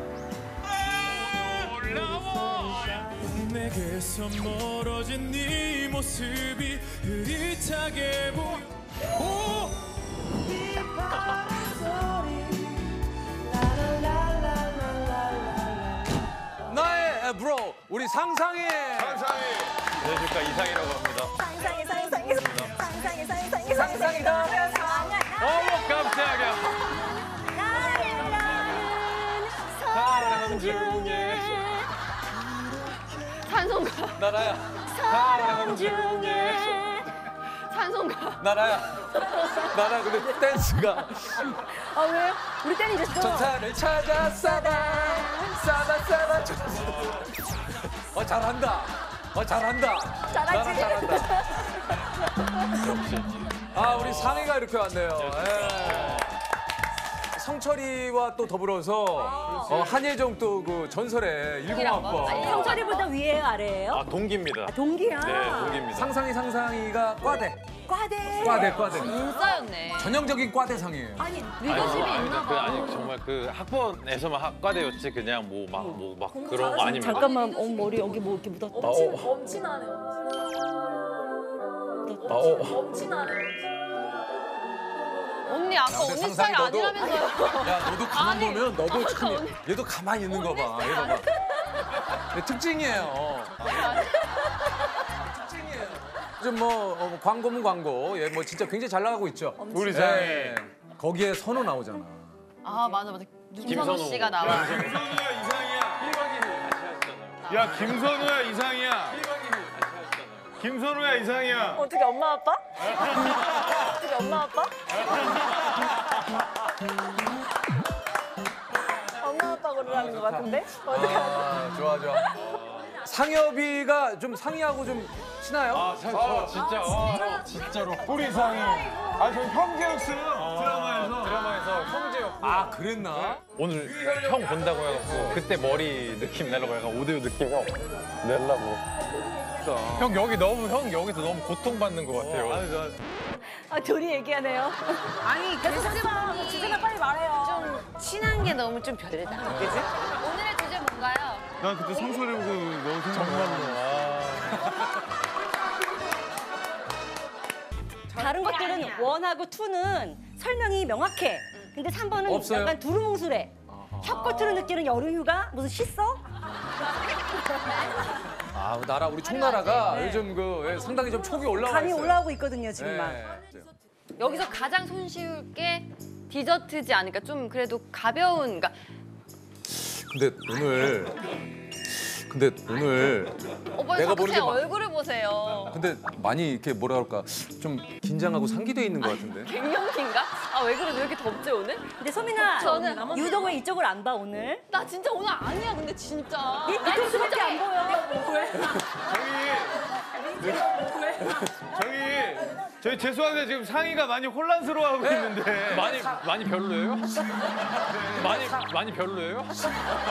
Speaker 10: 내게서 멀어진 네 모습이 흐릿하게 보여.
Speaker 2: 나의 브로 우리 상상이.
Speaker 4: 안녕하십니까 이상이라고 합니다.
Speaker 5: 상상이다.
Speaker 4: 어머 깜짝이야. 사랑 중에
Speaker 8: 찬송가.
Speaker 2: 나라야.
Speaker 8: 사랑 중에 찬송가.
Speaker 2: 나라야. 나라 근데 댄스가.
Speaker 1: 아 왜? 우리 땐 이제 또.
Speaker 2: 전사를 찾아 싸다. 잘한다. 잘한다.
Speaker 1: 잘하지.
Speaker 2: 잘한다. 아 우리 상희가 이렇게 왔네요. 예. 성철이와 또 더불어서 한예종 또 그 전설의 10학번.
Speaker 1: 성철이보다 위에요 아래예요?
Speaker 4: 아 동기입니다.
Speaker 1: 동기야.
Speaker 4: 네 동기입니다.
Speaker 2: 상상이가 과대. 과대.
Speaker 8: 인싸였네.
Speaker 2: 전형적인 과대상이에요.
Speaker 8: 아니 리더십이 있나 봐.
Speaker 13: 아니 정말 그 학번에서만 학과대였지 그냥 뭐 막 그런 거 아닙니다.
Speaker 1: 잠깐만 머리 여기 뭐 이렇게 묻었다.
Speaker 5: 엄친하네. 엄친하네.
Speaker 8: 언니 아까
Speaker 2: 근데
Speaker 8: 언니
Speaker 2: 상상이
Speaker 8: 스타일
Speaker 2: 너도-
Speaker 8: 아니라면서요.
Speaker 2: 야 너도 가만
Speaker 8: 아니,
Speaker 2: 보면 너도
Speaker 8: 아까
Speaker 2: 참
Speaker 8: 언니-
Speaker 2: 얘도 가만히 있는 거 봐. 얘도 봐. 특징이에요. 특징이에요. 요즘 뭐 광고면 광고. 예, 뭐 진짜 굉장히 잘 나가고 있죠.
Speaker 4: 우리 상이.
Speaker 2: 예. 거기에 선우 나오잖아.
Speaker 8: 아 맞아. 김선호 씨가 나와.
Speaker 4: 김선우야 이상이야. 야 김선우야 이상이야. 김선우야 이상이야.
Speaker 5: 어떻게 엄마 아빠? 어떻게 엄마 아빠? 엄마 아빠 그러라는 것 같은데? 어떻게 하지?
Speaker 2: 좋아. 상엽이가 좀 상희하고 좀 친해요?
Speaker 4: 진짜 진짜로 우리 상이. 아 저 형제였어요. 드라마에서
Speaker 13: 천재였고.
Speaker 2: 아 그랬나?
Speaker 13: 오늘 형 본다고 해갖고 그때 머리 느낌 내려고 약간 오디오 느낌 내려고. 형 여기서 너무 고통받는 것 같아요.
Speaker 9: 아 둘이 얘기하네요.
Speaker 3: 아니
Speaker 5: 계속 하지 마. 주제나 빨리 말해요.
Speaker 3: 좀 친한 게 너무 좀 별로다. 그지?
Speaker 7: 오늘의 주제 뭔가요?
Speaker 4: 난 그때 성소리 보고 너무 생각나.
Speaker 9: 다른 것들은 1하고 2는 설명이 명확해. 근데 3번은
Speaker 2: 없어요?
Speaker 9: 약간 두루뭉술해. 혀끝으로 느끼는 여름휴가? 무슨 씻어?
Speaker 2: 아 나라 우리 총나라가 요즘 그 상당히 좀 촉이 올라와
Speaker 9: 감이
Speaker 2: 있어요.
Speaker 9: 올라오고 있거든요 지금 막.
Speaker 2: 네.
Speaker 7: 여기서 가장 손쉬울 게 디저트지 않을까? 좀 그래도 가벼운, 그러니까
Speaker 2: 근데 오늘
Speaker 7: 오빠
Speaker 2: 내가
Speaker 7: 자꾸
Speaker 2: 보는
Speaker 7: 제
Speaker 2: 게
Speaker 7: 얼굴을 보세요.
Speaker 2: 근데 많이 이렇게 뭐라 그럴까 좀 긴장하고 상기돼 있는 것 같은데.
Speaker 7: 갱년기인가? 아 왜 그래? 왜 이렇게 덥지 오늘?
Speaker 9: 근데 소민아,
Speaker 7: 저는
Speaker 9: 유독 왜 이쪽을 안 봐 오늘?
Speaker 7: 나 진짜 오늘 아니야. 근데 진짜.
Speaker 9: 네 뒤통수밖에 안 보여.
Speaker 4: 저희 죄송한데 지금 상의가 많이 혼란스러워하고 있는데.
Speaker 13: 많이 별로예요? 많이 별로예요?
Speaker 7: 멋있어.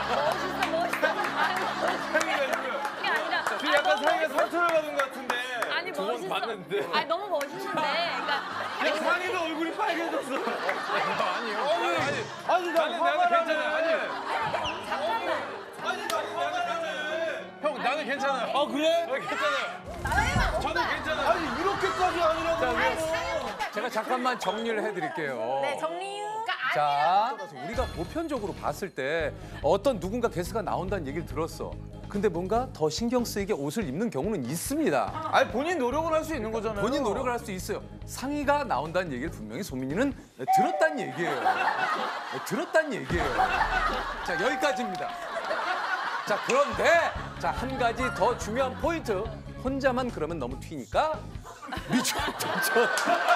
Speaker 4: 상의가 지금
Speaker 7: 그게 아니라.
Speaker 4: 지금 약간 상의가 상처를 받은 것 같은데.
Speaker 7: 아니
Speaker 13: 두 번
Speaker 7: 멋있어.
Speaker 13: 봤는데.
Speaker 7: 아니 너무 멋있는데. 그러니까.
Speaker 4: 야 상의도 얼굴이 빨개졌어.
Speaker 13: 아니요.
Speaker 4: 아니
Speaker 13: 나는 괜찮아요. 아니.
Speaker 4: 아니 나 화가
Speaker 13: 형 나는 괜찮아요.
Speaker 4: 아 그래?
Speaker 13: 괜찮아요. 저는 괜찮아요.
Speaker 4: 아니 이렇게까지 아니라고.
Speaker 2: 제가 잠깐만 정리를 해드릴게요.
Speaker 5: 네, 정리유.
Speaker 2: 자, 우리가 보편적으로 봤을 때 어떤 누군가 게스트가 나온다는 얘기를 들었어. 근데 뭔가 더 신경 쓰이게 옷을 입는 경우는 있습니다.
Speaker 4: 아니 본인 노력을 할 수 있는 거잖아요.
Speaker 2: 본인 노력을 할 수 있어요. 상의가 나온다는 얘기를 분명히 소민이는 들었다는 얘기예요. 들었다는 얘기예요. 자, 여기까지입니다. 자, 그런데 자, 한 가지 더 중요한 포인트. 혼자만 그러면 너무 튀니까 미주 저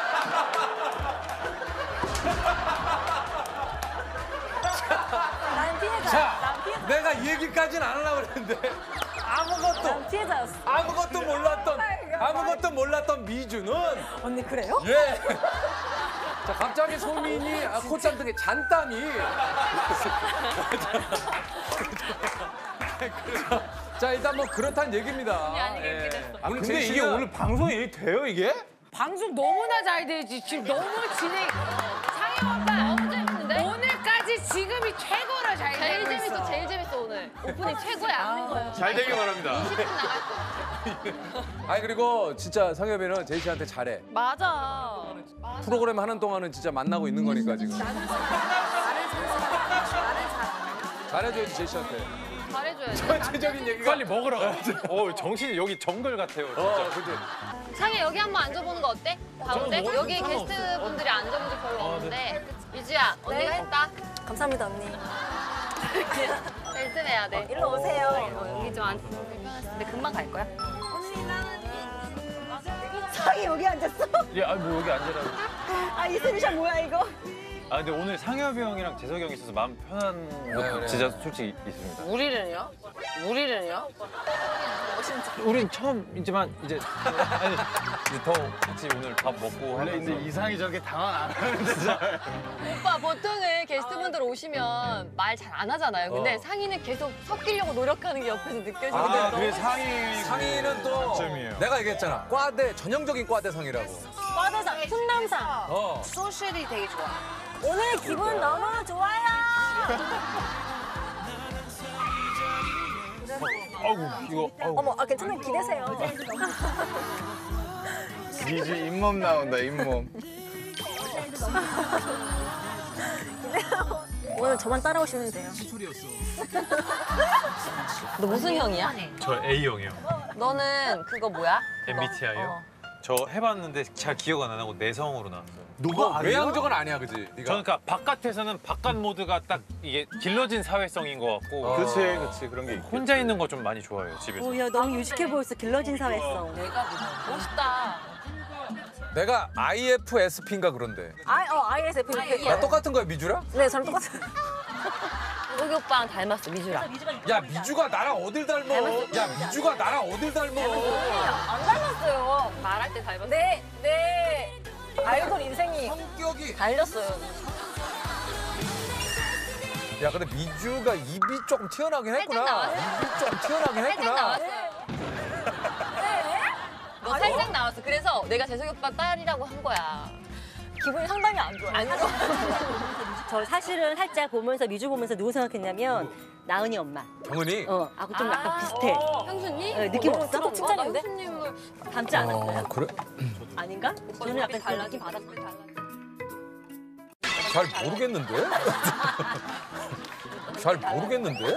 Speaker 5: 난 피해자.
Speaker 2: 자, 내가 이 얘기까지는 안 하려고 그랬는데
Speaker 5: 난 피해자였어.
Speaker 2: 아무것도 몰랐던 미주는
Speaker 5: 언니 그래요?
Speaker 2: 예. 자, 갑자기 소민이 콧잔등에 잔땀이 자, 일단 뭐 그렇다는 얘기입니다.
Speaker 7: 아니게 됐어.
Speaker 2: 우리
Speaker 4: 근데 이게 오늘 방송이 돼요 이게?
Speaker 3: 방송 너무나 잘 되지. 지금 너무 진행. 상영 오빠
Speaker 7: 너무 재밌는데?
Speaker 3: 오늘까지 지금이 최고로 잘
Speaker 7: 제일
Speaker 3: 되고 있어.
Speaker 7: 재밌어. 제일 재밌어 오늘. 오프닝 최고야.
Speaker 4: 잘 되길 바랍니다.
Speaker 7: 20분 나갈 거.
Speaker 2: 아니 그리고 진짜 상엽이는 제이 씨한테 잘해.
Speaker 7: 맞아.
Speaker 2: 프로그램 하는 동안은 진짜 만나고 있는 거니까 지금. 잘해줘야지 제이 씨한테.
Speaker 7: 잘해줘야지.
Speaker 2: 전체적인 얘기가
Speaker 13: 빨리 먹으라. 정신이 여기 정글 같아요. 진짜.
Speaker 2: 근데
Speaker 7: 상해 여기 한번 앉아보는 거 어때? 가운데?
Speaker 13: 뭐
Speaker 7: 여기
Speaker 13: 상관없어.
Speaker 7: 게스트분들이 앉아본 적 별로 없는데. 미주야, 언니가 했다.
Speaker 5: 감사합니다 언니.
Speaker 7: 1등 해야 돼.
Speaker 5: 일로 오세요.
Speaker 7: 여기 좀 앉. 불편했을 텐데 금방 갈 거야.
Speaker 9: 상이 여기 앉았어?
Speaker 13: 예, 뭐 여기 앉으라고.
Speaker 9: 아 이 스리샷 뭐야 이거?
Speaker 13: 아 근데 오늘 상엽이 형이랑 재석이 형이 있어서 마음 편한 것도 진짜 솔직히 있습니다.
Speaker 3: 우리는요?
Speaker 13: 우린 처음이지만 이제 아니 이제 더 같이 오늘 밥 먹고
Speaker 4: 원래
Speaker 13: 하면서
Speaker 4: 근데 이상이 저렇게 당황 안 하는데 진짜.
Speaker 7: 오빠 보통은 게스트분들 오시면 말 잘 안 하잖아요. 근데 상의는 계속 섞이려고 노력하는 게 옆에서 느껴지거든요.
Speaker 4: 아 그게
Speaker 2: 상의는 또
Speaker 4: 장점이에요.
Speaker 2: 내가 얘기했잖아. 과대 전형적인 과대상이라고.
Speaker 5: 과대상, 훈남상.
Speaker 3: 소셜이 되게 좋아.
Speaker 5: 오늘 기분 너무 좋아요. 어머, 괜찮아요. 기대세요.
Speaker 4: 미주 잇몸 나온다 잇몸.
Speaker 5: 오늘 저만 따라오시면 돼요.
Speaker 7: 너 무슨 형이야?
Speaker 13: 저 A형이요.
Speaker 7: 너는 그거 뭐야?
Speaker 13: MBTI요? 저 해봤는데 잘 기억 안 나고 내성으로 나왔어요.
Speaker 2: 너가 외향적은 아니야, 그지? 네가.
Speaker 13: 저는 그러니까 바깥에서는 바깥 모드가 딱 이게 길러진 사회성인 것 같고
Speaker 4: 그렇지 그런 게 있고.
Speaker 13: 혼자 있는 거 좀 많이 좋아해요 집에서.
Speaker 9: 오야 너무 유식해 보였어 길러진 사회성.
Speaker 7: 멋있다.
Speaker 2: 내가 IFSP인가 그런데.
Speaker 5: ISFP.
Speaker 2: 나 똑같은 거야, 미주랑?
Speaker 5: 네, 저랑 똑같아요.
Speaker 7: 여기 오빠랑 닮았어, 미주랑.
Speaker 2: 야, 미주가 나랑 어딜 닮어? 야, 미주가 나랑 어딜 닮어?
Speaker 5: 안 닮았어요.
Speaker 7: 말할 때 닮았어.
Speaker 5: 네. 아이돌 인생이
Speaker 2: 성격이
Speaker 7: 달렸어요.
Speaker 2: 야, 근데 미주가 입이 조금 튀어나오긴 했구나.
Speaker 7: 나왔어요.
Speaker 2: 입이 좀 튀어나오긴
Speaker 7: 살짝
Speaker 2: 했구나.
Speaker 7: 나왔어요. 너 살짝 나왔어. 그래서 내가 재석이 오빠 딸이라고 한 거야.
Speaker 5: 기분이 상당히 안 좋아요.
Speaker 7: 안 좋아.
Speaker 9: 저 사실은 살짝 보면서 미주 보면서 누구 생각했냐면 나은이 엄마.
Speaker 2: 정은이?
Speaker 9: 하고 좀 약간 비슷해.
Speaker 7: 형수님?
Speaker 9: 느낌 없어?
Speaker 5: 또 칭찬인데?
Speaker 7: 형수님을
Speaker 9: 닮지 않았어요?
Speaker 2: 그래?
Speaker 9: 아닌가? 저는 약간
Speaker 7: 달라.
Speaker 9: 느낌 받았어요.
Speaker 2: 잘 모르겠는데? 잘 모르겠는데?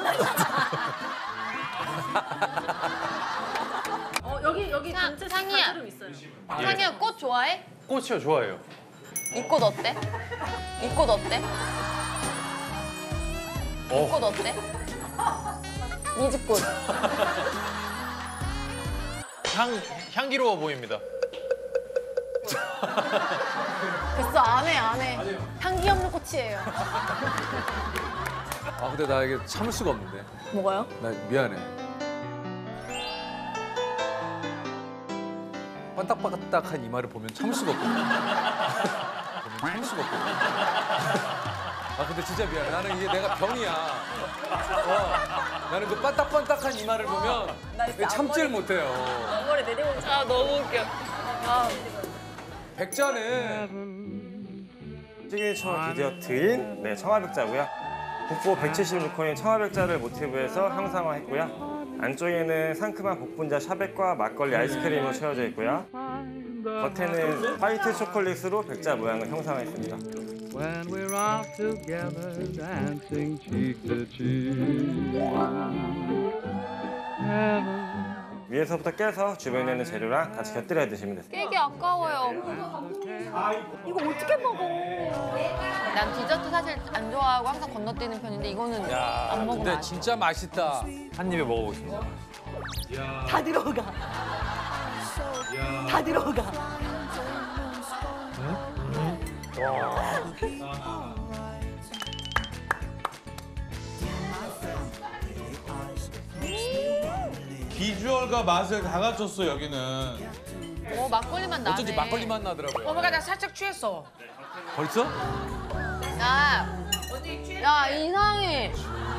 Speaker 5: 여기 단체
Speaker 7: 상이야.
Speaker 5: 사진은 있어요.
Speaker 7: 상이야 꽃 좋아해?
Speaker 13: 꽃이요, 좋아해요.
Speaker 7: 이 꽃 어때? 이 꽃 어때? 이 꽃 어때?
Speaker 5: 미즈꽃.
Speaker 13: 향기로워 보입니다.
Speaker 5: 됐어, 안 해. 향기 없는 꽃이에요.
Speaker 2: 아, 근데 나 이게 참을 수가 없는데.
Speaker 5: 뭐가요?
Speaker 2: 나 미안해. 반딱반딱한 이마를 보면 참을 수가 없거든. 참을 수가 없거든. 아, 근데 진짜 미안해. 나는 이게 내가 병이야. 나는 그 반딱반딱한 이마를 보면 참지를 못해요.
Speaker 5: 앞머리 내대고.
Speaker 7: 아 너무 웃겨.
Speaker 2: 백자는
Speaker 14: 시그니처 디저트인 청아백자고요. 국보 176호인 청아백자를 모티브해서 형상화했고요. 안쪽에는 상큼한 복분자 샤벳과 막걸리 아이스크림으로 채워져 있고요. 겉에는 화이트 초콜릿으로 백자 모양을 형상화했습니다.
Speaker 10: When we're all together dancing cheek to cheek.
Speaker 14: 위에서부터 깨서 주변에 있는 재료랑 같이 곁들여 드시면 됩니다.
Speaker 7: 깨기 아까워요.
Speaker 5: 이거 어떻게 먹어?
Speaker 7: 난 디저트 사실 안 좋아하고 항상 건너뛰는 편인데 이거는 안 먹으면
Speaker 2: 근데
Speaker 7: 안 돼.
Speaker 2: 진짜 맛있다.
Speaker 13: 한 입에 먹어보겠습니다.
Speaker 9: 다 들어가. 다 들어가.
Speaker 4: 비주얼과 맛을 다 갖췄어 여기는.
Speaker 7: 막걸리 맛 나네.
Speaker 2: 어쩐지 막걸리 맛 나더라고요.
Speaker 3: 어머가 나 살짝 취했어.
Speaker 2: 벌써?
Speaker 7: 야 이상해.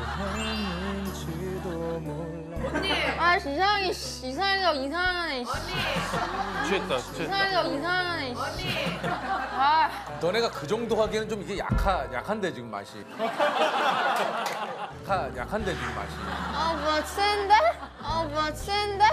Speaker 3: 언니.
Speaker 7: 아 이상해. 이상하네.
Speaker 13: 취했다.
Speaker 7: 이상하네.
Speaker 3: 언니.
Speaker 7: 아.
Speaker 2: 너네가 그 정도 하기에는 좀 이게 약한데 지금 맛이. 약한데 지금 맛이.
Speaker 7: 뭐야 센데? 뭐야 센데?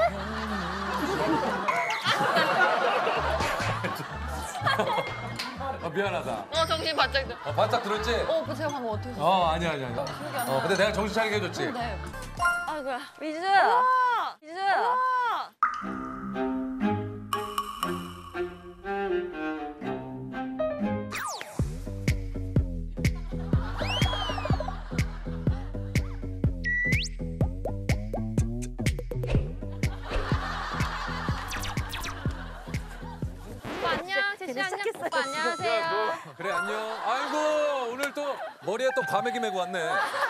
Speaker 2: 미안하다.
Speaker 7: 정신 바짝 들.
Speaker 2: 바짝 들었지?
Speaker 7: 제가 방금 어떻게 했어?
Speaker 2: 아니야. 근데 내가 정신 차리게 해줬지?
Speaker 7: 네. 아이고야.
Speaker 9: 미주. 미주.
Speaker 7: 안녕, 제시 안녕. 오빠 안녕하세요.
Speaker 2: 그래 안녕. 아이고 오늘 또 머리에 또 과메기 메고 왔네.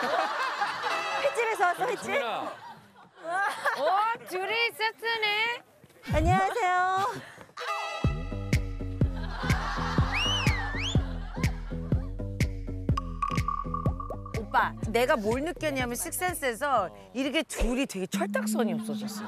Speaker 9: 횟집에서 왔어, 횟집?
Speaker 2: 주민아.
Speaker 3: 둘이 세트네.
Speaker 9: 안녕하세요.
Speaker 3: 오빠, 내가 뭘 느꼈냐면 식센스에서 이렇게 둘이 되게 철딱선이 없어졌어.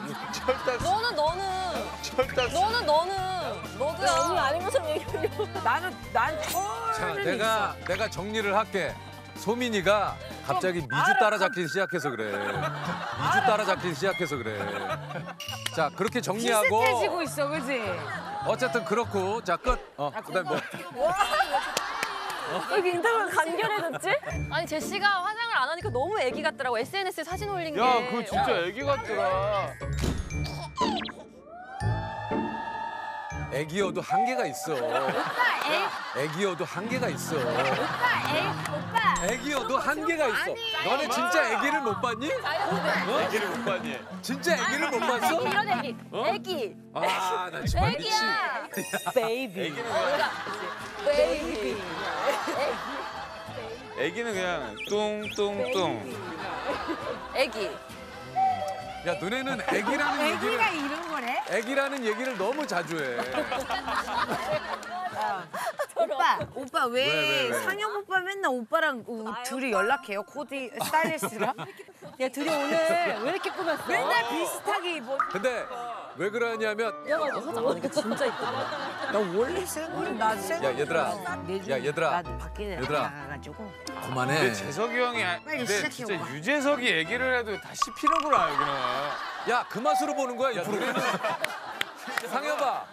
Speaker 7: 너도야.
Speaker 5: 언니 아니면서 얘기하려고.
Speaker 3: 난
Speaker 2: 자 내가 정리를 할게. 소민이가 갑자기 미주 따라잡기 시작해서 그래. 미주 따라잡기 시작해서 그래. 자 그렇게 정리하고.
Speaker 3: 비슷해지고 있어, 그지?
Speaker 2: 어쨌든 그렇고 자 끝. 그다음 뭐?
Speaker 5: 여기 인터뷰가 간결해졌지?
Speaker 7: 아니 제시가 화장을 안 하니까 너무 애기 같더라고. SNS에 사진 올린 게.
Speaker 4: 야 그거 진짜 애기 같더라.
Speaker 2: 애기여도 한계가 있어. 애기여도 한계가 있어. 애기여도 한계가 있어. 너네 진짜 애기를 못 봤니?
Speaker 4: 애기를 못 봤니?
Speaker 2: 진짜 애기를 못 봤어?
Speaker 5: 이런 애기. 애기.
Speaker 2: 아, 나 정말 미치.
Speaker 9: 베이비.
Speaker 5: 베이비.
Speaker 4: 애기는 그냥 뚱뚱뚱.
Speaker 7: 애기.
Speaker 2: 야, 너네는 애기라는 얘기를
Speaker 3: 애기가 이런 거래?
Speaker 2: 애기라는 얘기를 너무 자주 해.
Speaker 3: 오빠 왜
Speaker 2: 왜?
Speaker 3: 상엽 오빠 맨날 오빠랑 둘이 연락해요? 코디 스타일리스트랑?
Speaker 9: 야 둘이 오늘 왜 이렇게 꾸몄어?
Speaker 3: 맨날 비슷하게 입어.
Speaker 2: 근데 왜 그러냐면
Speaker 8: 야, 너 화장하니까 진짜 이쁘다.
Speaker 3: 나 원래 생얼 나 생얼.
Speaker 2: 야 얘들아
Speaker 3: 나 밖에
Speaker 2: 얘들아.
Speaker 3: 나가가지고.
Speaker 2: 그만해.
Speaker 4: 근데 재석이 형이
Speaker 3: 빨리
Speaker 4: 근데
Speaker 3: 시작해,
Speaker 4: 진짜
Speaker 3: 오빠.
Speaker 4: 유재석이 얘기를 해도 다 씹히는구나 여기는.
Speaker 2: 야 그 맛으로 보는 거야 이 프로그램은. 상엽아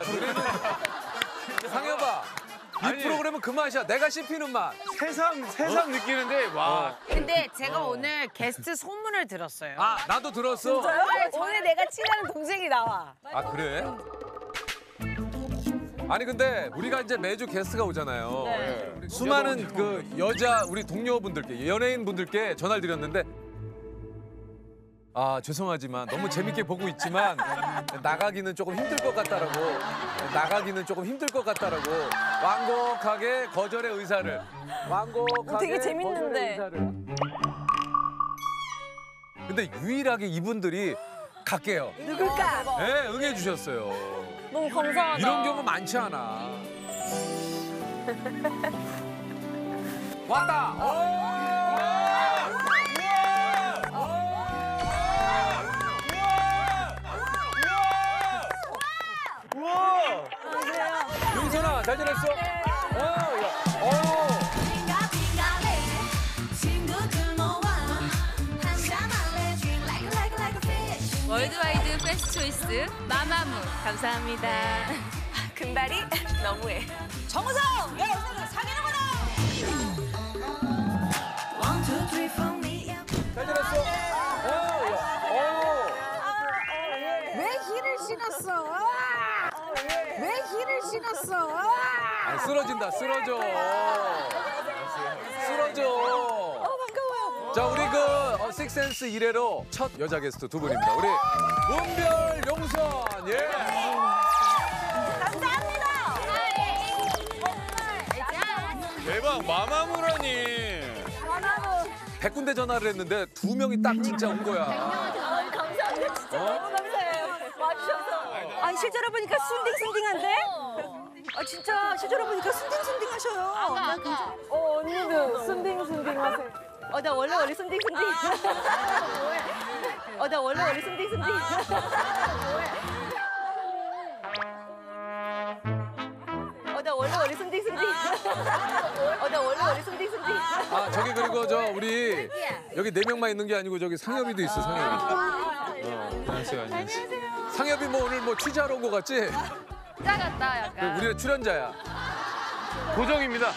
Speaker 2: 상엽아 이
Speaker 4: 아니.
Speaker 2: 프로그램은 그 맛이야. 내가 씹히는 맛.
Speaker 4: 세상 느끼는데 와.
Speaker 3: 근데 제가 오늘 게스트 소문을 들었어요.
Speaker 2: 아 나도 들었어.
Speaker 3: 오늘 내가 친한 동생이 나와.
Speaker 2: 아 그래? 아니 근데 우리가 이제 매주 게스트가 오잖아요.
Speaker 3: 네.
Speaker 2: 수많은 그 여자 우리 동료분들께 연예인 분들께 전화를 드렸는데 아 죄송하지만 너무 재밌게 보고 있지만 나가기는 조금 힘들 것 같다라고 완곡하게 거절의 의사를 완곡하게
Speaker 5: 되게 재밌는데.
Speaker 2: 거절의 의사를. 근데 유일하게 이분들이 갈게요.
Speaker 5: 누굴까?
Speaker 2: 네, 응해 주셨어요.
Speaker 5: 너무 감사하다.
Speaker 2: 이런 경우 많지 않아. 왔다. 용선아 잘 지냈어?
Speaker 15: 월드와이드 베스트 초이스 마마무 감사합니다.
Speaker 8: 금발이 너무해.
Speaker 5: 정우성! 야, 여기서 사귀는구나!
Speaker 2: 잘 지냈어?
Speaker 3: 왜 힐을 신었어? 왜 힐을 신었어?
Speaker 2: 아, 쓰러져.
Speaker 5: 반가워요.
Speaker 2: 자, 우리 그 식센스 1회로 첫 여자 게스트 두 분입니다. 우리 문별, 용선. 예.
Speaker 5: 감사합니다.
Speaker 4: 대박 마마무라니.
Speaker 2: 100군데 전화를 했는데 2명이 딱 진짜 온 거야.
Speaker 5: 감사합니다. 진짜 너무 감사해요. 와주셔서. 아니, 실제로 보니까 순딩순딩한데? 아, 진짜 실제로 보니까 순딩순딩 하셔요.
Speaker 7: 아까.
Speaker 5: 언니도 순딩순딩 하세요. 나 원래 순딩순딩. 나 원래 순딩순딩. 나 원래 순딩순딩. 나 원래 순딩순딩.
Speaker 2: 아, 저기 그리고 우리 여기 4명만 있는 게 아니고 저기 상엽이도 있어, 상엽이.
Speaker 4: 안녕하세요.
Speaker 2: 상엽이 뭐 오늘 뭐 취재하러 온 거 같지?
Speaker 7: 짜 같다 약간.
Speaker 2: 우리가 출연자야.
Speaker 4: 고정입니다.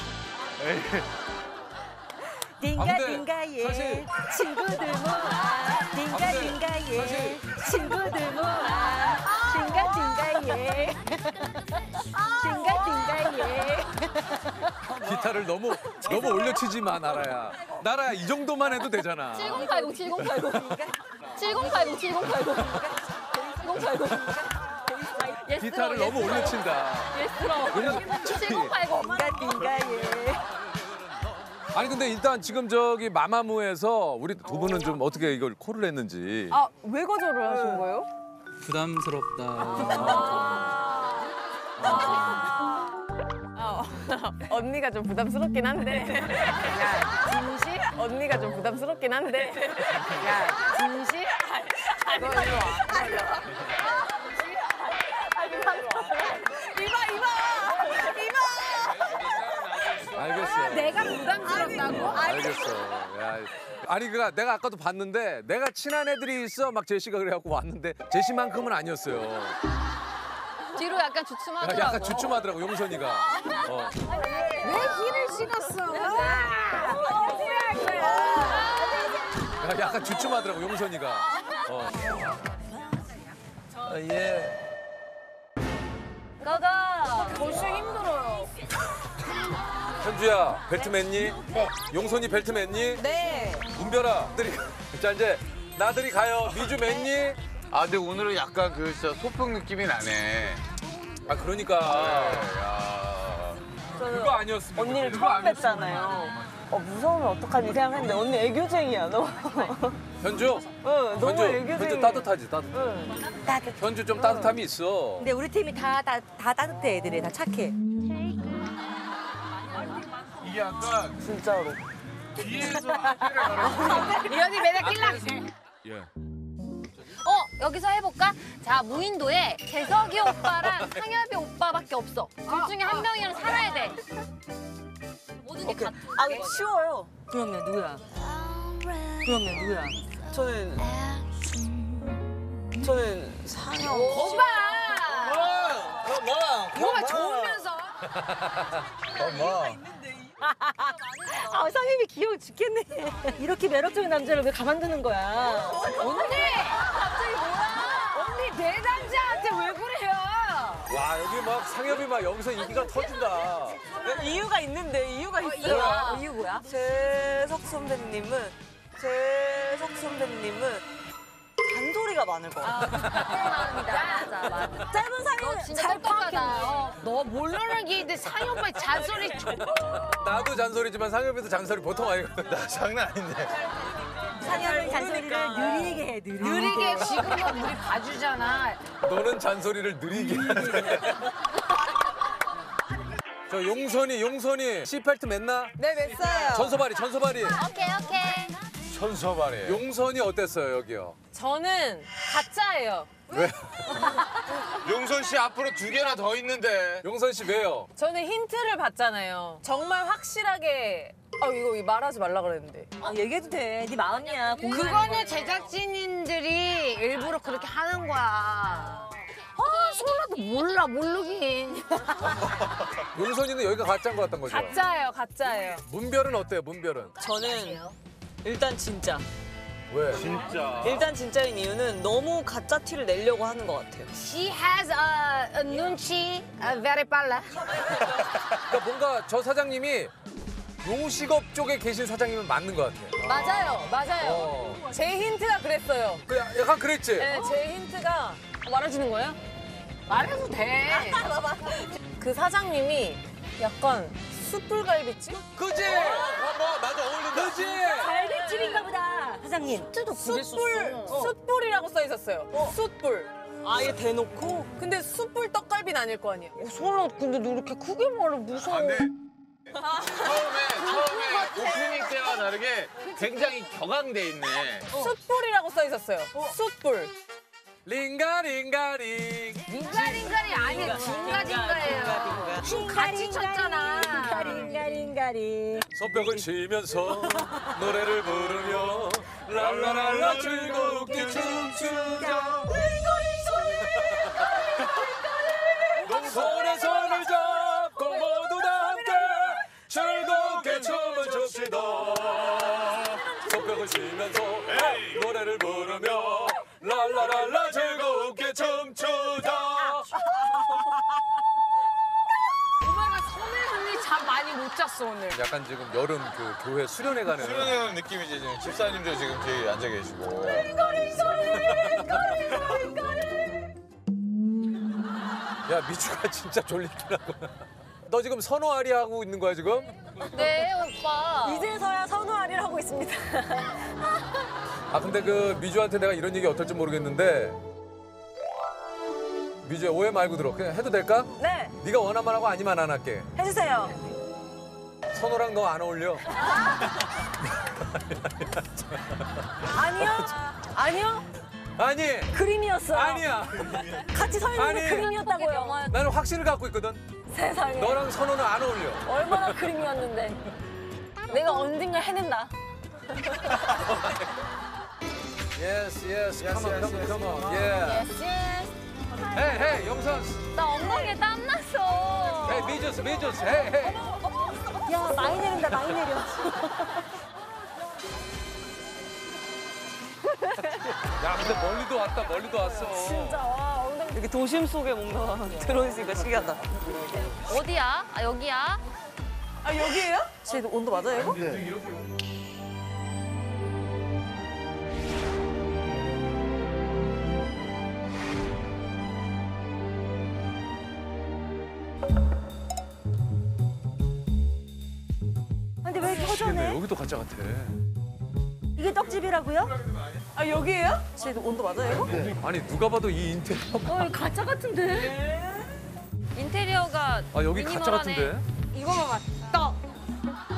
Speaker 9: 딩가딩가예
Speaker 2: 사실-
Speaker 9: 친구들 모아 딩가딩가예 친구들 모아 딩가딩가예 딩가딩가예
Speaker 2: 기타를 너무 올려치지 마, 나라야. 나라야, 이 정도만 해도 되잖아.
Speaker 7: 7080.
Speaker 2: 기타를 너무 올려친다.
Speaker 7: 예스러.
Speaker 2: 왜냐면
Speaker 7: 7080.
Speaker 9: 딩가딩가예
Speaker 2: 아니 근데 일단 지금 저기 마마무에서 우리 두 분은 좀 어떻게 이걸 콜을 했는지.
Speaker 5: 아, 왜 거절을 하신 거예요?
Speaker 11: 부담스럽다.
Speaker 8: 언니가 좀 부담스럽긴 한데. 야, 진시? 언니가 좀 부담스럽긴 한데. 야, 진시? 너 일로 와.
Speaker 2: 알겠어.
Speaker 3: 내가 부담스럽다고?
Speaker 2: 알겠어. 야, 아니 그가 내가 아까도 봤는데 내가 친한 애들이 있어 막 제시가 그래갖고 왔는데 제시만큼은 아니었어요.
Speaker 7: 뒤로 약간 주춤하더라고.
Speaker 2: 약간 주춤하더라고 용선이가.
Speaker 3: 왜 힐을 신었어?
Speaker 2: 약간 주춤하더라고 용선이가. 예.
Speaker 5: 나가. 벌써 힘들어요.
Speaker 2: 현주야 벨트 맸니? 네. 용선이 벨트 맸니?
Speaker 5: 네.
Speaker 2: 문별아 자 이제 나들이 가요. 미주 맸니?
Speaker 4: 아 근데 오늘은 약간 그 진짜 소풍 느낌이 나네.
Speaker 2: 아 그러니까. 야. 그거 아니었으면.
Speaker 5: 언니를 처음 뵀잖아요. 무서우면 어떡하니 생각했는데 언니 애교쟁이야, 너.
Speaker 2: 현주?
Speaker 5: 응, 너무
Speaker 2: 현주
Speaker 5: 애교쟁이.
Speaker 2: 따뜻하지 따뜻해.
Speaker 9: 따뜻해
Speaker 2: 현주 좀 따뜻함이 있어.
Speaker 9: 근데 우리 팀이 다 따뜻해 애들이 다 착해
Speaker 4: 이게 약간
Speaker 3: 진짜로.
Speaker 4: 뒤에서 앞에를 가르치는
Speaker 3: 이 언니 맨날 낄라.
Speaker 4: 예.
Speaker 7: 여기서 해볼까? 자, 무인도에 재석이 오빠랑 상엽이 오빠밖에 없어. 둘 중에 한 명이랑 살아야 돼. 모든 게 같아.
Speaker 1: 아, 이거 쉬워요.
Speaker 5: 그러면 누구야? 그러면 누구야?
Speaker 1: 저는 상영.
Speaker 7: 거봐!
Speaker 3: 이거만 좋으면서.
Speaker 5: 아, 상임이 귀여워 죽겠네. 이렇게 매력적인 남자를 왜 가만두는 거야?
Speaker 3: 언니! 갑자기 뭐야? 언니 내 남자한테 왜 그래요?
Speaker 2: 와 여기 막 상엽이 막 여기서 인기가 터진다.
Speaker 1: 이유가 있는데 이유가 있어요.
Speaker 5: 이유 뭐야?
Speaker 1: 재석 선배님은 잔소리가 많을 것 같아요.
Speaker 7: 맞아.
Speaker 1: 짧은 사이에
Speaker 7: 너 진짜
Speaker 1: 잘
Speaker 7: 똑똑하다.
Speaker 3: 너 모르는 게 있는데 상희 오빠 잔소리 좀.
Speaker 2: 나도 잔소리지만 상엽이도 잔소리 보통 아니거든.
Speaker 4: 나 장난 아닌데.
Speaker 5: 상엽은 잔소리를 느리게 해,
Speaker 3: 느리게 지금은 우리 봐주잖아.
Speaker 2: 너는 잔소리를 느리게 해. 저 용선이 C8트 맸나?
Speaker 1: 네, 맸어요.
Speaker 2: 전소발이.
Speaker 7: 오케이.
Speaker 2: 천서발이. 용선이 어땠어요 여기요?
Speaker 8: 저는 가짜예요.
Speaker 2: 왜?
Speaker 4: 용선 씨 앞으로 2개나 더 있는데.
Speaker 2: 용선 씨 왜요?
Speaker 8: 저는 힌트를 받잖아요. 정말 확실하게. 이거 말하지 말라 그랬는데.
Speaker 5: 얘기해도 돼. 네 마음이야.
Speaker 3: 그거는 제작진들이 일부러 그렇게 하는 거야. 소라도 몰라 모르긴.
Speaker 2: 용선이는 여기가 가짜인 것 같단 거죠?
Speaker 8: 가짜예요.
Speaker 2: 문별은 어때요 문별은?
Speaker 1: 저는 일단 진짜.
Speaker 2: 왜?
Speaker 1: 일단 진짜인 이유는 너무 가짜 티를 내려고 하는 것 같아요.
Speaker 3: She has a 눈치 very 빨라.
Speaker 2: 그러니까 뭔가 저 사장님이 요식업 쪽에 계신 사장님은 맞는 것 같아요.
Speaker 8: 맞아요. 제 힌트가 그랬어요.
Speaker 2: 약간 그랬지?
Speaker 8: 네, 제 힌트가 말해주는 거예요?
Speaker 3: 말해도 돼.
Speaker 8: 그 사장님이 약간 숯불갈비집?
Speaker 2: 그지? 맞아 어울린다. 그지?
Speaker 5: 갈비집인가 보다. 사장님.
Speaker 8: 숯불이라고 써 있었어요. 숯불.
Speaker 1: 아예 대놓고?
Speaker 8: 근데 숯불 떡갈비는 아닐 거 아니에요.
Speaker 3: 소라 근데 너 이렇게 크게 말해 무서워.
Speaker 4: 처음에 오프닝 때와 다르게 굉장히 격앙돼 있네.
Speaker 8: 숯불이라고 써 있었어요. 숯불.
Speaker 2: 링가링가링.
Speaker 3: 링가링가리 아니에요. 징가징가예요. 같이 쳤잖아.
Speaker 5: 링가링가링.
Speaker 2: 손뼉을 치면서 노래를 부르며 랄라랄라 즐겁게 춤추자. 손에 손을 잡고 모두 다 함께 즐겁게 춤을 춥시다. 손뼉을 치면서 노래를 부르며 랄라랄라 즐겁게 춤추자.
Speaker 3: 오마가 손을 잠 많이 못 잤어 오늘.
Speaker 2: 약간 지금 여름 그 교회 수련회 가는
Speaker 4: 수련회 느낌이지 지금 집사님도 지금 뒤에 앉아 계시고.
Speaker 2: 야 미주가 진짜 졸리더라고. 너 지금 선호아리 하고 있는 거야 지금?
Speaker 7: 네, 오빠.
Speaker 5: 이제서야 선호아리를 하고 있습니다.
Speaker 2: 아 근데 그 미주한테 내가 이런 얘기 어떨지 모르겠는데 미주야 오해 말고 들어. 그냥 해도 될까?
Speaker 5: 네.
Speaker 2: 네가 원하면 하고 아니면 안 할게.
Speaker 5: 해주세요.
Speaker 2: 선호랑 너 안 어울려.
Speaker 5: 아니요.
Speaker 2: 아니.
Speaker 5: 그림이었어요.
Speaker 2: 아니야.
Speaker 5: 같이 서 있는 게 그림이었다고요.
Speaker 2: 나는 확신을 갖고 있거든.
Speaker 5: 세상에.
Speaker 2: 너랑 선호는 안 어울려.
Speaker 5: 얼마나 그림이었는데. 내가 언젠가 해낸다.
Speaker 2: Yes. Come on. Yeah. Hey, 영선.
Speaker 7: 나 엉덩이에 땀 났어.
Speaker 2: Hey, 미주스. Hey.
Speaker 5: 야, 많이 내린다, 많이 내려.
Speaker 2: 야, 근데 멀리도 왔어.
Speaker 5: 진짜, 와, 엉덩이.
Speaker 1: 이렇게 도심 속에 뭔가 들어있으니까 신기하다.
Speaker 7: 어디야? 여기야?
Speaker 1: 여기예요? 제 온도 맞아요, 이거?
Speaker 5: 근데 왜 이렇게 허전해?
Speaker 2: 여기도 가짜 같아.
Speaker 5: 이게 떡집이라고요?
Speaker 1: 여기예요? 제 온도 맞아요, 이거?
Speaker 2: 아니 누가 봐도 이 인테리어.
Speaker 5: 이거 가짜 같은데?
Speaker 7: 인테리어가
Speaker 2: 아 여기 가짜
Speaker 7: 미니멀하네.
Speaker 2: 같은데?
Speaker 3: 이거만 봐. 떡.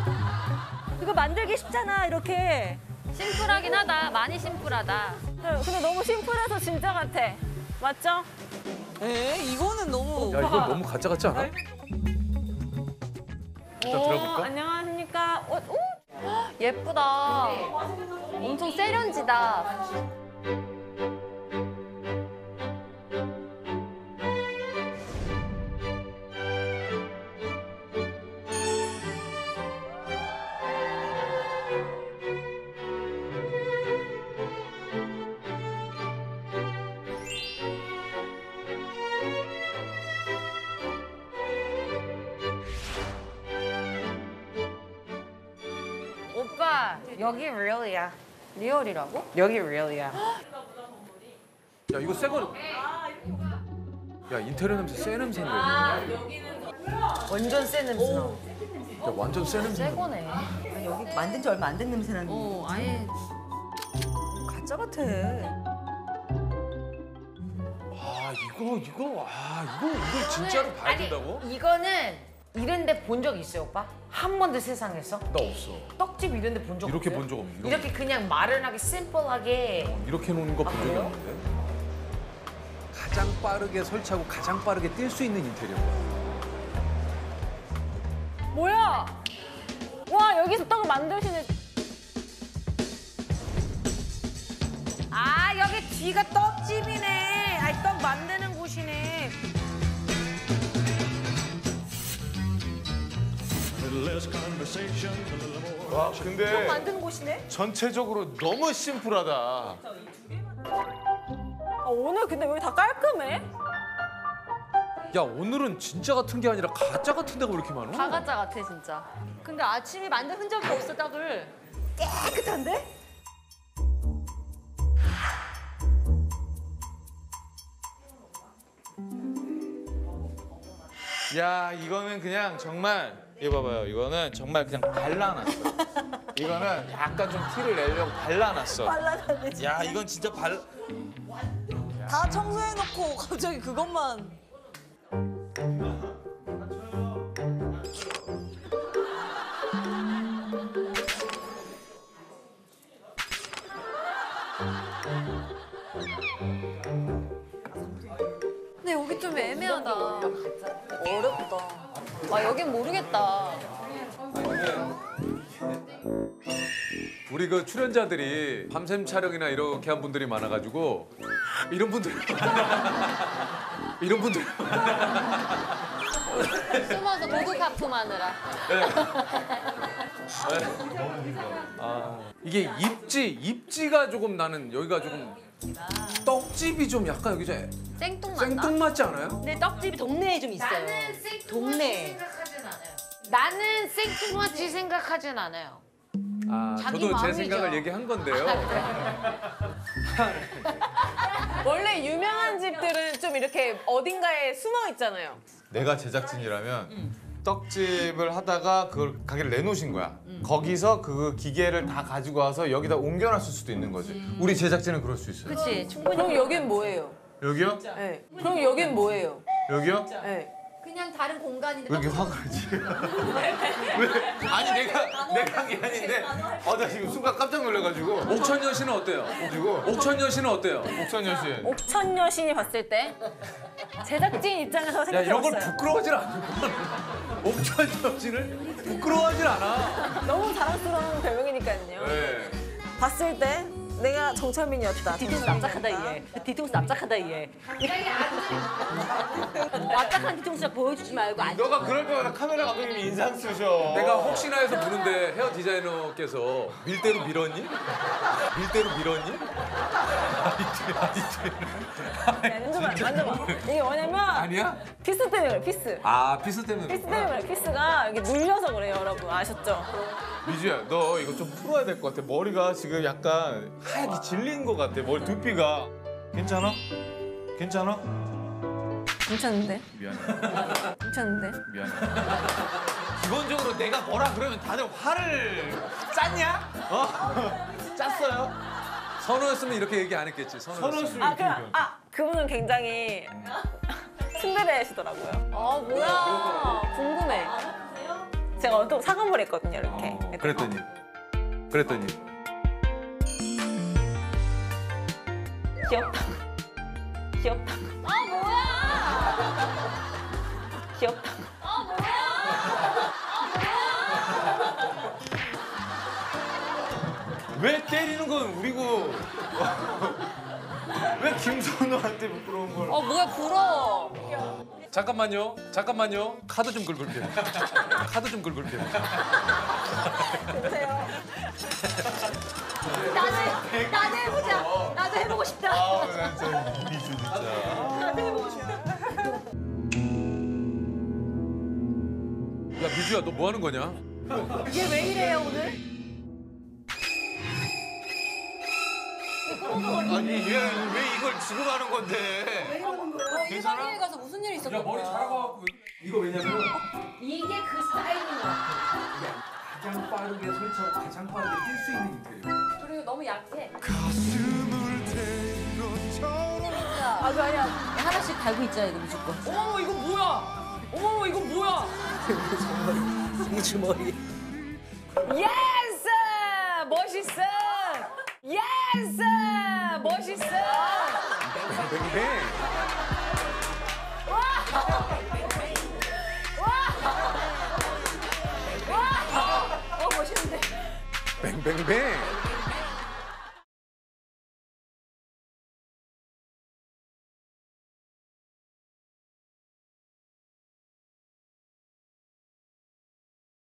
Speaker 5: 이거 만들기 쉽잖아, 이렇게.
Speaker 7: 심플하긴 하다. 많이 심플하다.
Speaker 5: 근데 너무 심플해서 진짜 같아. 맞죠?
Speaker 1: 이거는 너무.
Speaker 2: 야, 이건 너무 가짜 같지 않아? 일단 들어볼까?
Speaker 5: 안녕하십니까.
Speaker 7: 예쁘다. 엄청 세련지다.
Speaker 3: 오빠 여기 리얼이야.
Speaker 7: 리얼이라고?
Speaker 3: 여기 리얼이야.
Speaker 2: 야, 이거 새 거. 야, 인테리어 냄새 새 냄새인데.
Speaker 3: 완전 센 냄새 나.
Speaker 2: 야, 완전 새 냄새.
Speaker 7: 새 거네.
Speaker 1: 여기 만든 지 얼마 안 된 냄새 나는.
Speaker 7: 아예.
Speaker 1: 가짜 같아.
Speaker 2: 이걸 진짜로 봐야 된다고?
Speaker 3: 이거는 이런데 본 적 있어요, 오빠? 한 번도 세상에서?
Speaker 2: 나 없어.
Speaker 3: 떡집 이런데 본 적 없어요?
Speaker 2: 이렇게 본 적 없어.
Speaker 3: 이렇게 그냥 마른하게 심플하게.
Speaker 2: 이렇게 놓는 거 본 적이 없는데. 가장 빠르게 설치하고 가장 빠르게 뛸 수 있는 인테리어.
Speaker 5: 뭐야? 와, 여기서 떡을 만드시는.
Speaker 3: 아, 여기 뒤가 떡집이네. 아니, 떡 만드는 곳이네.
Speaker 4: 와, 근데
Speaker 5: 만드는 곳이네?
Speaker 4: 전체적으로 너무 심플하다.
Speaker 5: 오늘 근데 왜 다 깔끔해?
Speaker 2: 야, 오늘은 진짜 같은 게 아니라 가짜 같은 데가 왜 이렇게 많아?
Speaker 7: 다 가짜 같아 진짜.
Speaker 5: 근데 아침에 만든 흔적이 없어, 떡을. 깨끗한데?
Speaker 4: 야, 이거는 그냥 정말 이거 봐봐요. 이거는 정말 그냥 발라놨어. 이거는 약간 좀 티를 내려고 발라놨어.
Speaker 1: 발라놨네, 진짜.
Speaker 4: 야, 이건 진짜
Speaker 1: 다 청소해놓고 갑자기 그것만.
Speaker 7: 근데 여기 좀 애매하다.
Speaker 1: 어렵다.
Speaker 7: 아, 여긴 모르겠다.
Speaker 2: 우리 그 출연자들이 밤샘 촬영이나 이렇게 한 분들이 많아가지고 이런 분들이 이런 분들이
Speaker 7: 숨어서 도둑 하품하느라.
Speaker 2: 이게 입지가 조금 나는 여기가 조금 떡집이 좀 약간 여기 좀
Speaker 7: 생뚱맞나?
Speaker 2: 생뚱맞지 않아요?
Speaker 5: 근데 떡집이 동네에 좀 있어요. 동네.
Speaker 3: 나는 생뚱맞지 생각하진 않아요.
Speaker 2: 아,
Speaker 3: 자기
Speaker 2: 저도 제
Speaker 3: 마음이죠.
Speaker 2: 생각을 얘기한 건데요.
Speaker 8: 원래 유명한 집들은 좀 이렇게 어딘가에 숨어 있잖아요.
Speaker 4: 내가 제작진이라면 떡집을 하다가 그걸 가게를 내놓으신 거야. 거기서 그 기계를 다 가지고 와서 여기다 옮겨놨을 수도 있는 거지. 우리 제작진은 그럴 수 있어요.
Speaker 5: 그치, 충분히.
Speaker 8: 그럼 여긴 뭐예요?
Speaker 4: 여기요?
Speaker 8: 네. 그럼 여긴 뭐예요?
Speaker 4: 여기요?
Speaker 8: 네.
Speaker 7: 그냥 다른 공간인데.
Speaker 4: 왜 이렇게 화가 나지? 왜? 아니 내가 한 게 아닌데 나 지금 순간 깜짝 놀라가지고.
Speaker 2: 옥천여 씨는 어때요? 옥천여 씨는 어때요?
Speaker 4: 옥천여 씨.
Speaker 5: 옥천 여신이 봤을 때 제작진 입장에서
Speaker 2: 야, 이런 걸
Speaker 5: 생각해봤어요.
Speaker 2: 부끄러워하질 않는 옥천여 씨를 부끄러워하질 않아.
Speaker 5: 너무 자랑스러운 별명이니까요.
Speaker 2: 네.
Speaker 1: 봤을 때 내가 정철민이었다.
Speaker 5: 뒤통수 납작하다 얘. 뒤통수 납작하다 얘. 납작한 뒤통수 보여주지 말고 안.
Speaker 4: 너가 그럴 때마다 카메라 감독님이 인상 쓰셔.
Speaker 2: 내가 혹시나 해서 보는데 헤어 디자이너께서 밀대로 밀었니? 밀대로 밀었니?
Speaker 5: 만져봐. 이게 뭐냐면
Speaker 2: 아니야?
Speaker 5: 피스 때문에 그래, 피스.
Speaker 2: 아, 피스 때문에.
Speaker 5: 피스 때문에 그래. 피스가 이게 눌려서 그래요, 여러분. 아셨죠?
Speaker 4: 미주야, 너 이거 좀 풀어야 될 것 같아. 머리가 지금 약간 하얗게 질린 것 같아. 머리 두피가. 괜찮아? 괜찮아?
Speaker 5: 괜찮은데?
Speaker 4: 미안해.
Speaker 5: 괜찮은데?
Speaker 4: 미안해. 기본적으로 내가 뭐라 그러면 다들 화를 짰냐? 짰어요?
Speaker 2: 선호였으면 이렇게 얘기 안 했겠지. 선호였으면.
Speaker 5: 그분은 굉장히 츤데레시더라고요.
Speaker 7: 뭐야. 궁금해.
Speaker 5: 제가 또 사과물 했거든요, 이렇게.
Speaker 2: 그랬더니
Speaker 9: 귀엽다. 귀엽다.
Speaker 7: 아 뭐야?
Speaker 9: 귀엽다.
Speaker 7: 아 뭐야?
Speaker 4: 왜 때리는 건 우리고 왜 김선호한테 부끄러운 걸?
Speaker 7: 뭐야 부러워.
Speaker 2: 잠깐만요. 카드 좀 긁을게요.
Speaker 5: 나도 해보자. 나도 해보고 싶다.
Speaker 4: 난 진짜 미주 진짜.
Speaker 5: 나도 해보고 싶다.
Speaker 2: 야 미주야 너 뭐 하는 거냐?
Speaker 5: 얘 왜 이래요 오늘?
Speaker 4: 아니 얘 왜 이걸 지금 하는 건데?
Speaker 7: 괜찮아? 1박 2일 가서 무슨 일이 있었던 거야?
Speaker 2: 자라가지고 이거 왜냐면
Speaker 7: 이게 그 스타일인 것 같아.
Speaker 2: 가장 빠르게 설치하고 가장 빠르게 뛸 수 있는 인테리어.
Speaker 7: 그리고 너무 약해.
Speaker 5: 아니야.
Speaker 7: 하나씩 달고 있잖아 이거 무조건.
Speaker 3: 어머 이거 뭐야? 어머 이거 뭐야?
Speaker 1: 무주 머리.
Speaker 3: 예스! 멋있어! 예스! 멋있어!
Speaker 2: 뱅뱅뱅.
Speaker 3: 와!
Speaker 5: 멋있는데.
Speaker 2: 뱅뱅뱅.